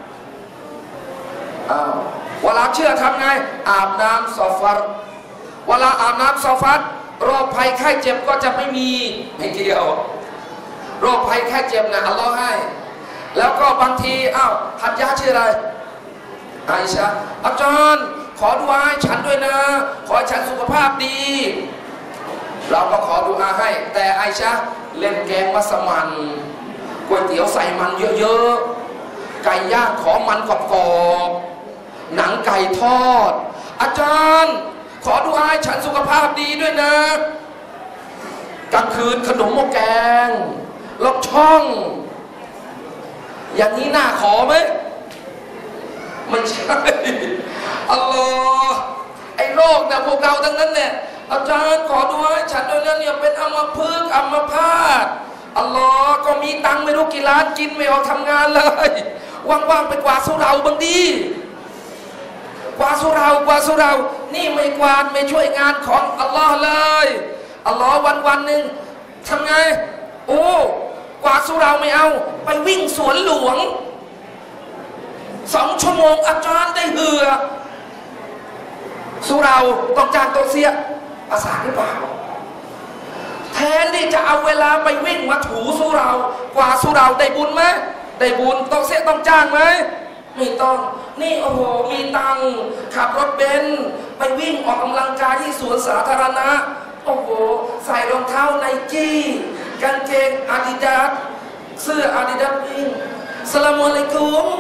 อ้าวเวลาเชื่อทำไงอาบน้ำซอฟัรเวลาอาบน้ำซอฟัรโรคภัยไข้เจ็บก็จะไม่มีไม่เกี่ยวโรคภัยไข้เจ็บนะอัลลอฮ์ให้แล้วก็บางทีอ้าวฮัจญะชื่ออะไรไอชาอาจารย์ขอดุอาให้ฉันด้วยนะขอให้ฉันสุขภาพดีเราก็ขอดุอาให้แต่ไอชาเล่นแกงมัสมั่นก๋วยเตี๋ยวใส่มันเยอะๆไก่ย่างขอมันกรอบๆหนังไก่ทอดอาจารย์ขอดุอาให้ฉันสุขภาพดีด้วยนะกลางคืนขนมหม้อแกงลอกช่องอย่างนี้น่าขอไหมไม่ใช่อัลลอฮ์ไอ้โรคนะพวกเราทั้งนั้นเนี่ยอาจารย์ขอดุอาให้ฉันด้วยนะเนี่ยเป็นอัมพฤกษ์อัมพาตอัลลอฮ์ก็มีตังค์ไม่รู้กี่ล้านกินไม่ออกทำงานเลยว่างๆไปกวาดสุเหร่าบางดีกวาดสุเหร่ากวาดสุเหร่านี่ไม่กวาดไม่ช่วยงานของอัลลอฮ์เลยอัลลอฮ์วันวันหนึ่งทำไงโอ้กวาดสุเหร่าไม่เอาไปวิ่งสวนหลวงสองชั่วโมงอาจารย์ได้เหือสุเหร่าต้องจ้างโตเสียประสาทหรือเปล่าแทนที่จะเอาเวลาไปวิ่งมาถูสุเหร่ากวาดสุเหร่าได้บุญไหมได้บุญโตเสียต้องจ้างไหมไม่ต้องนี่โอ้โหมีตังขับรถเบนซ์ไปวิ่งออกกำลังกายที่สวนสาธารณะโอ้โหใส่รองเท้าไนกี้กางเกงอาดิดาสเสื้ออาดิดาสวิ่งสลามุอะลัยกุม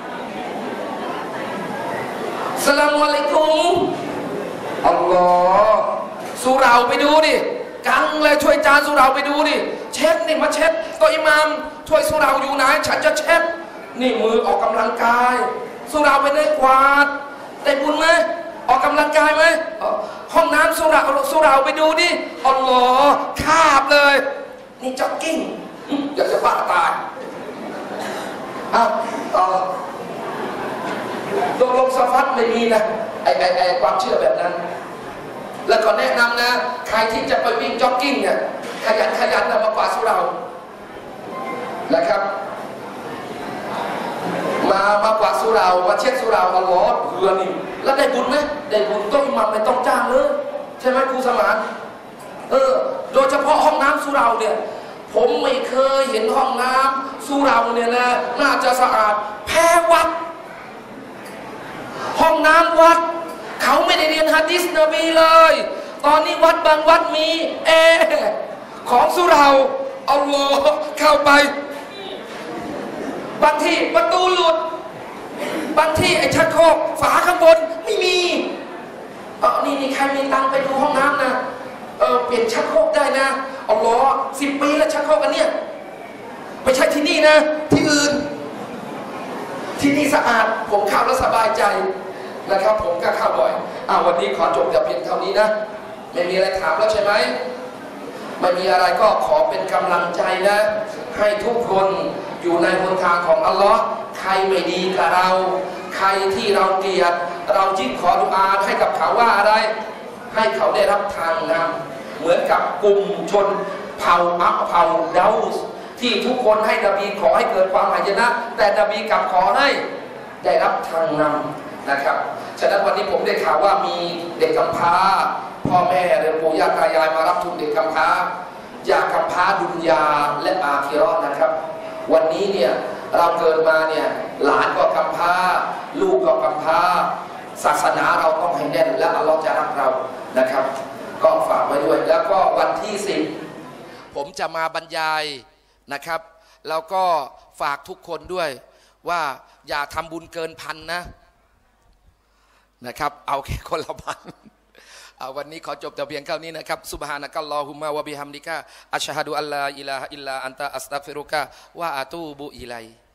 สลามุอะลัยกุมอัลลอฮ์สุเหร่าไปดูดิกังเลยช่วยจานสุเหร่าไปดูดิเช็ดนี่มาเช็ดตัวอิหม่ามช่วยสุเหร่าอยู่ไหนฉันจะเช็ดนี่มือออกกำลังกายสุเหร่าไปได้กวาดได้บุญไหมออกกำลังกายไหมห้องน้ำสุเหร่าสุเหร่าไปดูดิอัลลอฮ์คาบเลยนี่จ็อกกิ้งอยากจะบ้าตายอ้าวต่อตกลงซอฟัรไม่มีนะไอ้ไอ้ไอ้ความเชื่อแบบนั้นแล้วก็แนะนำนะใครที่จะไปวิ่งจ็อกกิ้งเนี่ยขยันขยันนะมากวาดสุเหร่านะครับมามากวาดสุเหร่ามาเช็ดสุเหร่าอัลลอฮ์เหือนี่แล้วได้บุญไหมได้บุญต้องอิหม่ามไม่ต้องจ้างเลยใช่ไหมครูสมานเออโดยเฉพาะห้องน้ำสุเหร่าเนี่ยผมไม่เคยเห็นห้องน้ำสุเหร่าเนี่ยนะน่าจะสะอาดแพ้วัดห้องน้ำวัดเขาไม่ได้เรียนหะดีษนบีเลยตอนนี้วัดบางวัดมีแอร์ของสุเหร่าอัลลอฮ์เข้าไปบางที่ประตูหลุดบางที่ไอ้ชักโครกฝาข้างบนไม่มีเออนี่นี่ใครมีตังไปดูห้องน้ำนะเออเปลี่ยนชักโครกได้นะอัลลอฮ์สิบปีแล้วชักโครกอันเนี้ยไม่ใช่ที่นี่นะที่อื่นที่นี่สะอาดผมเข้าแล้วสบายใจนะครับผมก็เข้าบ่อยอ้าววันนี้ขอจบแต่เพียงเท่านี้นะไม่มีอะไรถามแล้วใช่ไหมไม่มีอะไรก็ขอเป็นกำลังใจนะให้ทุกคนอยู่ในหนทางของอัลลอฮ์ใครไม่ดีกับเราใครที่เราเกลียดเราจิ้มขอดุอาให้กับเขาว่าอะไรให้เขาได้รับทางนำเหมือนกับกลุ่มชนเผ่าอักเผ่าดาวส์ที่ทุกคนให้นบีขอให้เกิดความหายนะแต่นบีกลับขอให้ได้รับทางนำนะครับฉะนั้นวันนี้ผมได้ข่าวว่ามีเด็กกำพร้าพ่อแม่หรือปู่ย่าตายายมารับทุนเด็กกำพร้าอยากกำพร้าดุนยาและอาคิเราะห์นะครับวันนี้เนี่ยเราเกิดมาเนี่ยหลานก็กำพร้าลูกก็กำพร้าศาสนาเราต้องให้แน่นและอัลลอฮ์จะรักเรานะครับก็ฝากไว้ด้วยแล้วก็วันที่สิบผมจะมาบรรยายนะครับแล้วก็ฝากทุกคนด้วยว่าอย่าทำบุญเกินพันนะนะครับเอาแค่คนละพันเอาวันนี้ขอจบแต่เพียงเท่านี้นะครับซุบฮานะกัลลอฮุมมะวะบิฮัมดิกะอัชฮะดุอัลลาอิลาฮะอิลลาอันตะอัสตัฆฟิรุกะวะอะตูบุอิลัย